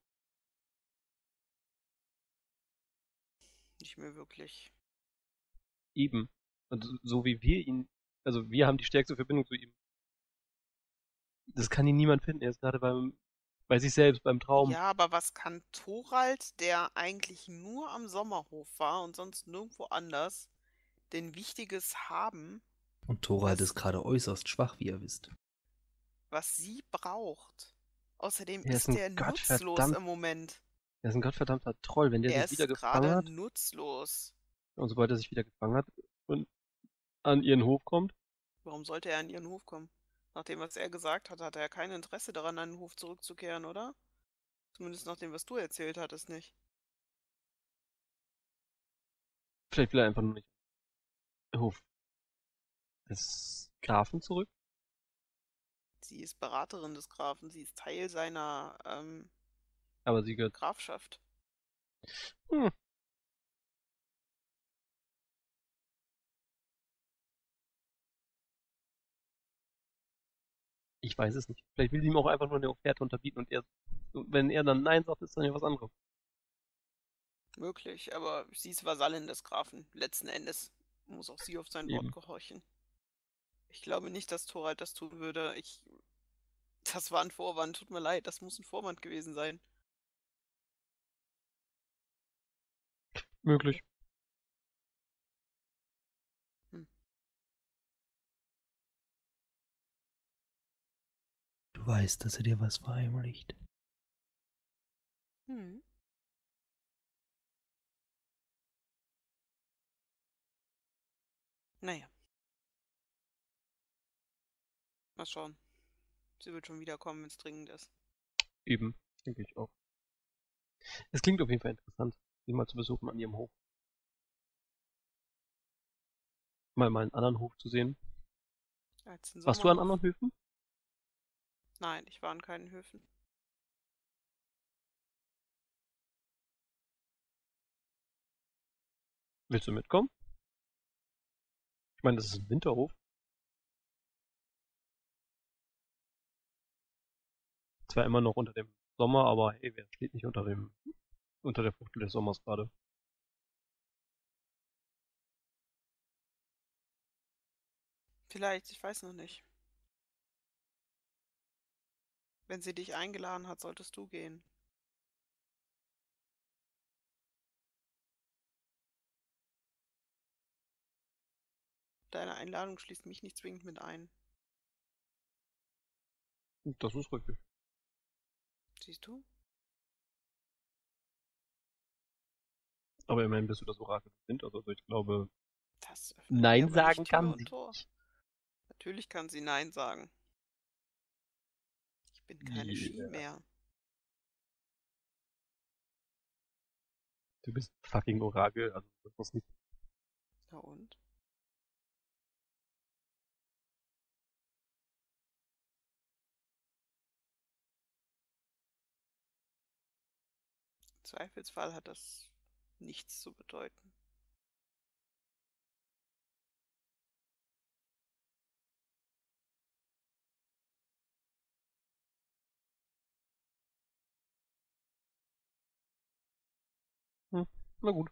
Nicht mehr wirklich. Eben. Und so wie wir ihn, also wir haben die stärkste Verbindung zu ihm. Das kann ihn niemand finden. Er ist gerade bei sich selbst, beim Traum. Ja, aber was kann Thorald, der eigentlich nur am Sommerhof war und sonst nirgendwo anders, denn Wichtiges haben, Und Thorald Was? ist gerade äußerst schwach, wie ihr wisst. was sie braucht? Außerdem Er ist ist ein der nutzlos Gottverdammt- im Moment. Er ist ein gottverdammter Troll. Wenn der Er sich wieder ist gefangen gerade hat, nutzlos. und sobald er sich wieder gefangen hat und an ihren Hof kommt, Warum sollte er an ihren Hof kommen? Nach dem, was er gesagt hat, hat er kein Interesse daran, an den Hof zurückzukehren, oder? Zumindest nach dem, was du erzählt hattest, nicht. vielleicht will er einfach nur nicht den Hof des Grafen zurück. Sie ist Beraterin des Grafen, sie ist Teil seiner Aber sie gehört. Grafschaft. Hm. Ich weiß es nicht. Vielleicht will sie ihm auch einfach nur eine Offerte unterbieten und wenn er dann Nein sagt, ist dann ja was anderes. Möglich, aber sie ist Vasallin des Grafen. Letzten Endes muss auch sie auf sein Wort Eben. gehorchen. Ich glaube nicht, dass Thorald das tun würde. Das war ein Vorwand, tut mir leid, das muss ein Vorwand gewesen sein. Möglich. Du weißt, dass er dir was verheimlicht. Hm. Naja. Mal schauen. Sie wird schon wiederkommen, wenn es dringend ist. Eben. Denke ich auch. Es klingt auf jeden Fall interessant, sie mal zu besuchen an ihrem Hof. Mal einen anderen Hof zu sehen. Als den Warst du an Sommerhof. anderen Höfen? Nein, ich war an keinen Höfen. Willst du mitkommen? Ich meine, das ist ein Winterhof. Zwar immer noch unter dem Sommer, aber hey, wer steht nicht unter der Fuchtel des Sommers gerade? Vielleicht, ich weiß noch nicht. Wenn sie dich eingeladen hat, solltest du gehen. Deine Einladung schließt mich nicht zwingend mit ein. Das ist richtig. Siehst du? Aber immerhin bist du das Orakel sind, also ich glaube, Das öffnet Nein mir aber sagen nicht Tür kann und sie Tor. nicht. Natürlich kann sie Nein sagen. Ich bin keine Yeah. Ski mehr. Du bist ein fucking Orakel, also das ist nicht. Na und? Im Zweifelsfall hat das nichts zu bedeuten. Na gut.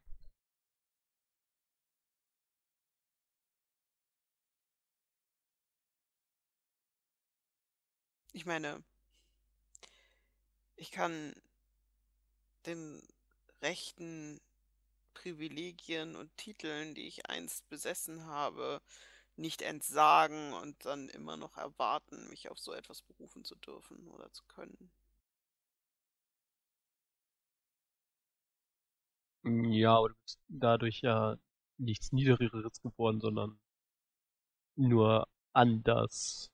Ich meine, ich kann den Rechten, Privilegien und Titeln, die ich einst besessen habe, nicht entsagen und dann immer noch erwarten, mich auf so etwas berufen zu dürfen oder zu können. Ja, aber du bist dadurch ja nichts Niedrigeres geworden, sondern nur anders.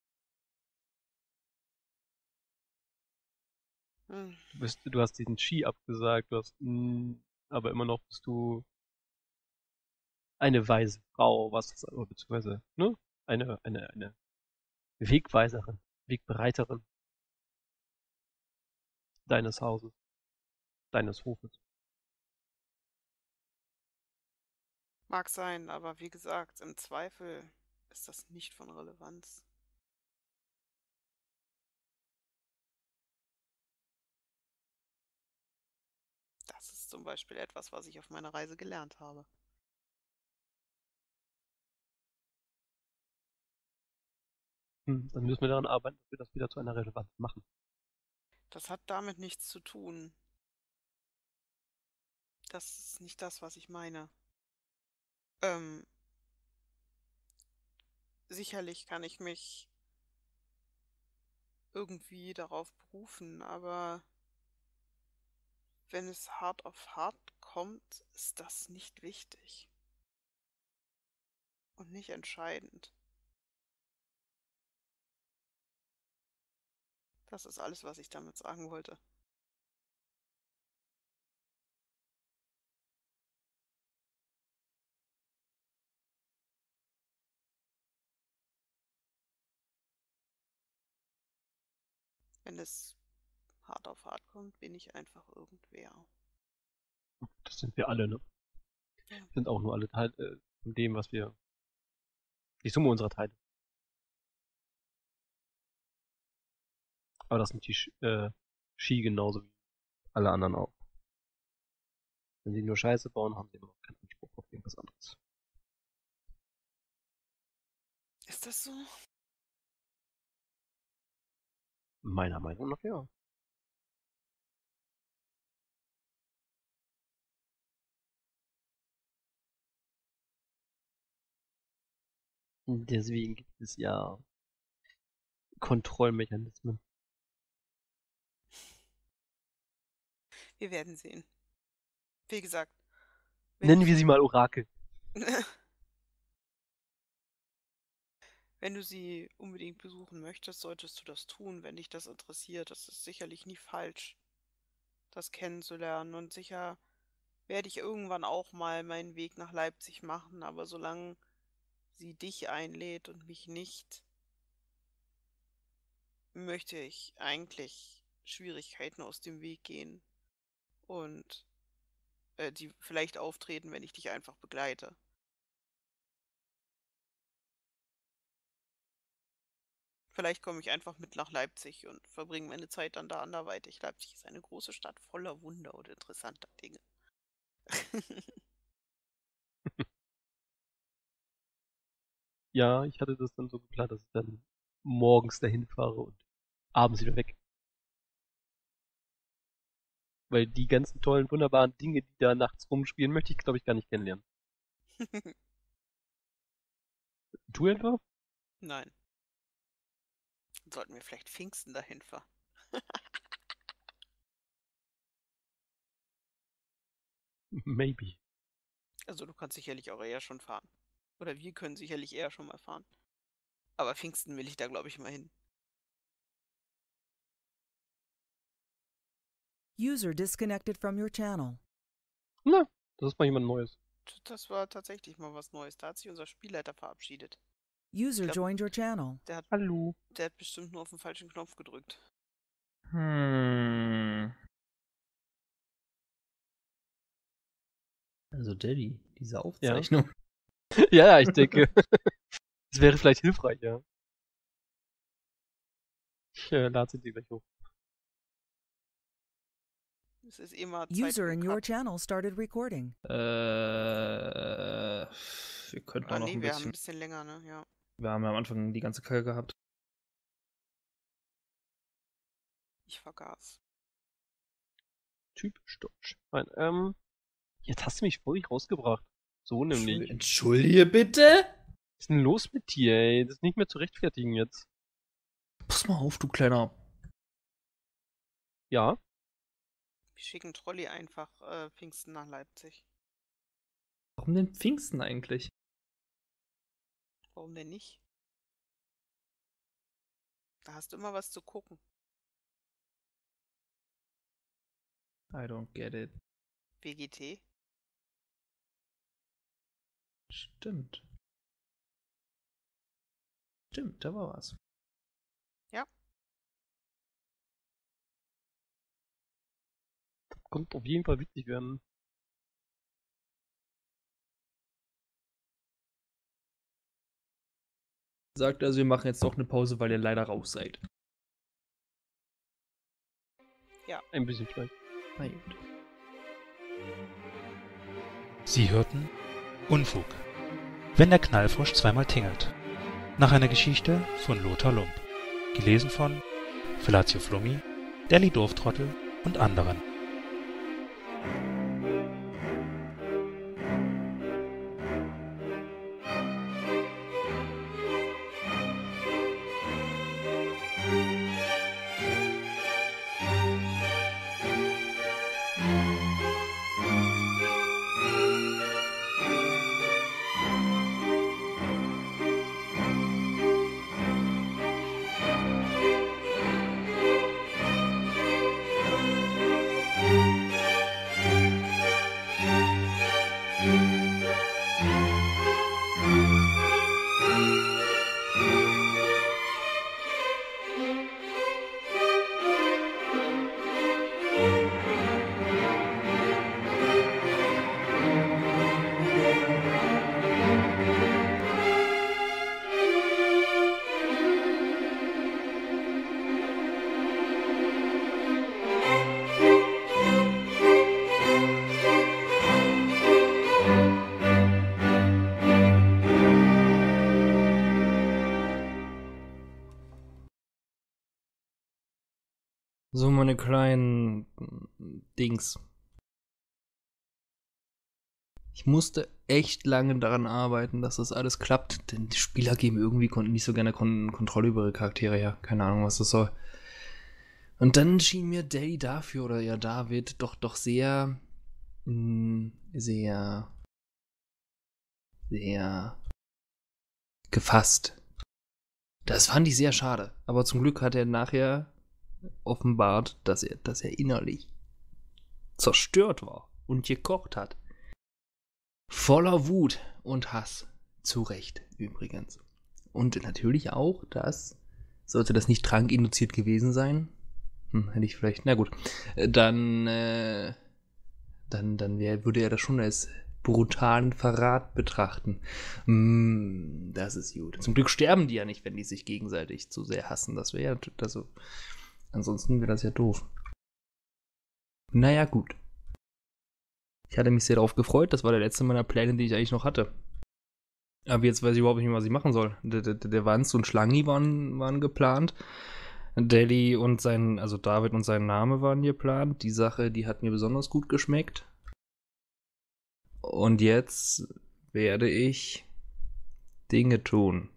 Hm. Du hast diesen Ski abgesagt, aber immer noch bist du eine weise Frau, beziehungsweise, ne? Eine Wegweiserin, Wegbereiterin deines Hauses, deines Hofes. Mag sein, aber wie gesagt, im Zweifel ist das nicht von Relevanz. Das ist zum Beispiel etwas, was ich auf meiner Reise gelernt habe. Dann müssen wir daran arbeiten, dass wir das wieder zu einer Relevanz machen. Das hat damit nichts zu tun. Das ist nicht das, was ich meine. Ähm, sicherlich kann ich mich irgendwie darauf berufen, aber wenn es hart auf hart kommt, ist das nicht wichtig und nicht entscheidend. Das ist alles, was ich damit sagen wollte. Wenn es hart auf hart kommt, bin ich einfach irgendwer. Das sind wir alle, ne? Ja. Wir sind auch nur alle Teil von dem, was wir. Die Summe unserer Teile. Aber das sind die Ski genauso wie alle anderen auch. Wenn sie nur Scheiße bauen, haben sie immer noch keinen Anspruch auf irgendwas anderes. Ist das so? Meiner Meinung nach ja. Deswegen gibt es ja Kontrollmechanismen. Wir werden sehen. Wie gesagt. Nennen wir sie mal Orakel. Wenn du sie unbedingt besuchen möchtest, solltest du das tun, wenn dich das interessiert. Das ist sicherlich nie falsch, das kennenzulernen. Und sicher werde ich irgendwann auch mal meinen Weg nach Leipzig machen, aber solange sie dich einlädt und mich nicht, möchte ich eigentlich Schwierigkeiten aus dem Weg gehen und die vielleicht auftreten, wenn ich dich einfach begleite. Vielleicht komme ich einfach mit nach Leipzig und verbringe meine Zeit dann da anderweitig. Leipzig ist eine große Stadt voller Wunder und interessanter Dinge. Ja, ich hatte das dann so geplant, dass ich dann morgens dahin fahre und abends wieder weg. Weil die ganzen tollen, wunderbaren Dinge, die da nachts rumspielen, möchte ich, glaube ich, gar nicht kennenlernen. Du etwa? Nein. Sollten wir vielleicht Pfingsten dahin fahren? Maybe. Also du kannst sicherlich auch eher schon fahren. Oder wir können sicherlich eher schon mal fahren. Aber Pfingsten will ich da, glaube ich, mal hin. User disconnected from your channel. Na, das ist mal jemand Neues. Das war tatsächlich mal was Neues. Da hat sich unser Spielleiter verabschiedet. User glaub- joined your channel. Hallo. Der hat bestimmt nur auf den falschen Knopf gedrückt. Also Daddy, diese Aufzeichnung. Ja, ich denke, das wäre vielleicht hilfreich, ja. Ich lade sie gleich hoch. Es ist immer Zeit User für in einen your Cut. channel started recording. Wir könnten auch noch ein wir haben ein bisschen. bisschen länger, ne? Ja. Wir haben ja am Anfang die ganze Kacke gehabt. Ich vergaß. Typisch deutsch. Nein, jetzt hast du mich völlig rausgebracht. So nämlich. Entschuldige bitte? Was ist denn los mit dir, ey? Das ist nicht mehr zu rechtfertigen jetzt. Pass mal auf, du kleiner. Ja, Wir schicken Trolley einfach Pfingsten nach Leipzig. Warum denn Pfingsten eigentlich? Warum denn nicht? Da hast du immer was zu gucken. I don't get it. WGT? Stimmt. Stimmt, da war was. kommt auf jeden Fall witzig werden. Sagt also, wir machen jetzt doch eine Pause, weil ihr leider raus seid. Ein bisschen vielleicht. Na gut. Sie hörten Unfug. Wenn der Knallfrosch zweimal tingelt. Nach einer Geschichte von Lothar Lump. Gelesen von Felatio Flummi, Deli Dorftrottel und anderen. So, meine kleinen Dings. Ich musste echt lange daran arbeiten, dass das alles klappt, denn die Spieler-Game irgendwie konnten nicht so gerne Kontrolle über ihre Charaktere her. Keine Ahnung, was das soll. Und dann schien mir Daddy dafür, oder ja David, doch sehr gefasst. Das fand ich sehr schade. Aber zum Glück hat er nachher offenbart, dass er innerlich zerstört war und gekocht hat. Voller Wut und Hass. Zu Recht, übrigens. Und natürlich auch, sollte das nicht trankinduziert gewesen sein, hätte ich vielleicht, na gut, dann würde er das schon als brutalen Verrat betrachten. Das ist gut. Zum Glück sterben die ja nicht, wenn die sich gegenseitig zu sehr hassen. Das wäre ja, also, ansonsten wäre das ja doof. Naja, gut. Ich hatte mich sehr darauf gefreut. Das war der letzte meiner Pläne, die ich eigentlich noch hatte. Aber jetzt weiß ich überhaupt nicht mehr, was ich machen soll. Der Wanz und Schlangi waren geplant. Daily und also David und sein Name waren geplant. Die Sache, die hat mir besonders gut geschmeckt. Und jetzt werde ich Dinge tun.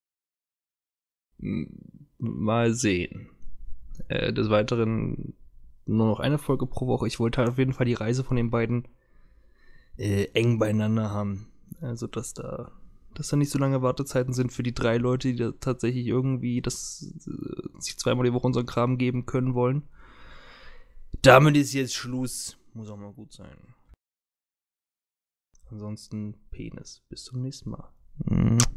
Mal sehen. Des Weiteren nur noch eine Folge pro Woche. Ich wollte halt auf jeden Fall die Reise von den beiden eng beieinander haben. Also, dass da nicht so lange Wartezeiten sind für die 3 Leute, die da tatsächlich irgendwie sich zweimal die Woche unseren Kram geben können wollen. Damit ist jetzt Schluss. Muss auch mal gut sein. Ansonsten Penis. Bis zum nächsten Mal.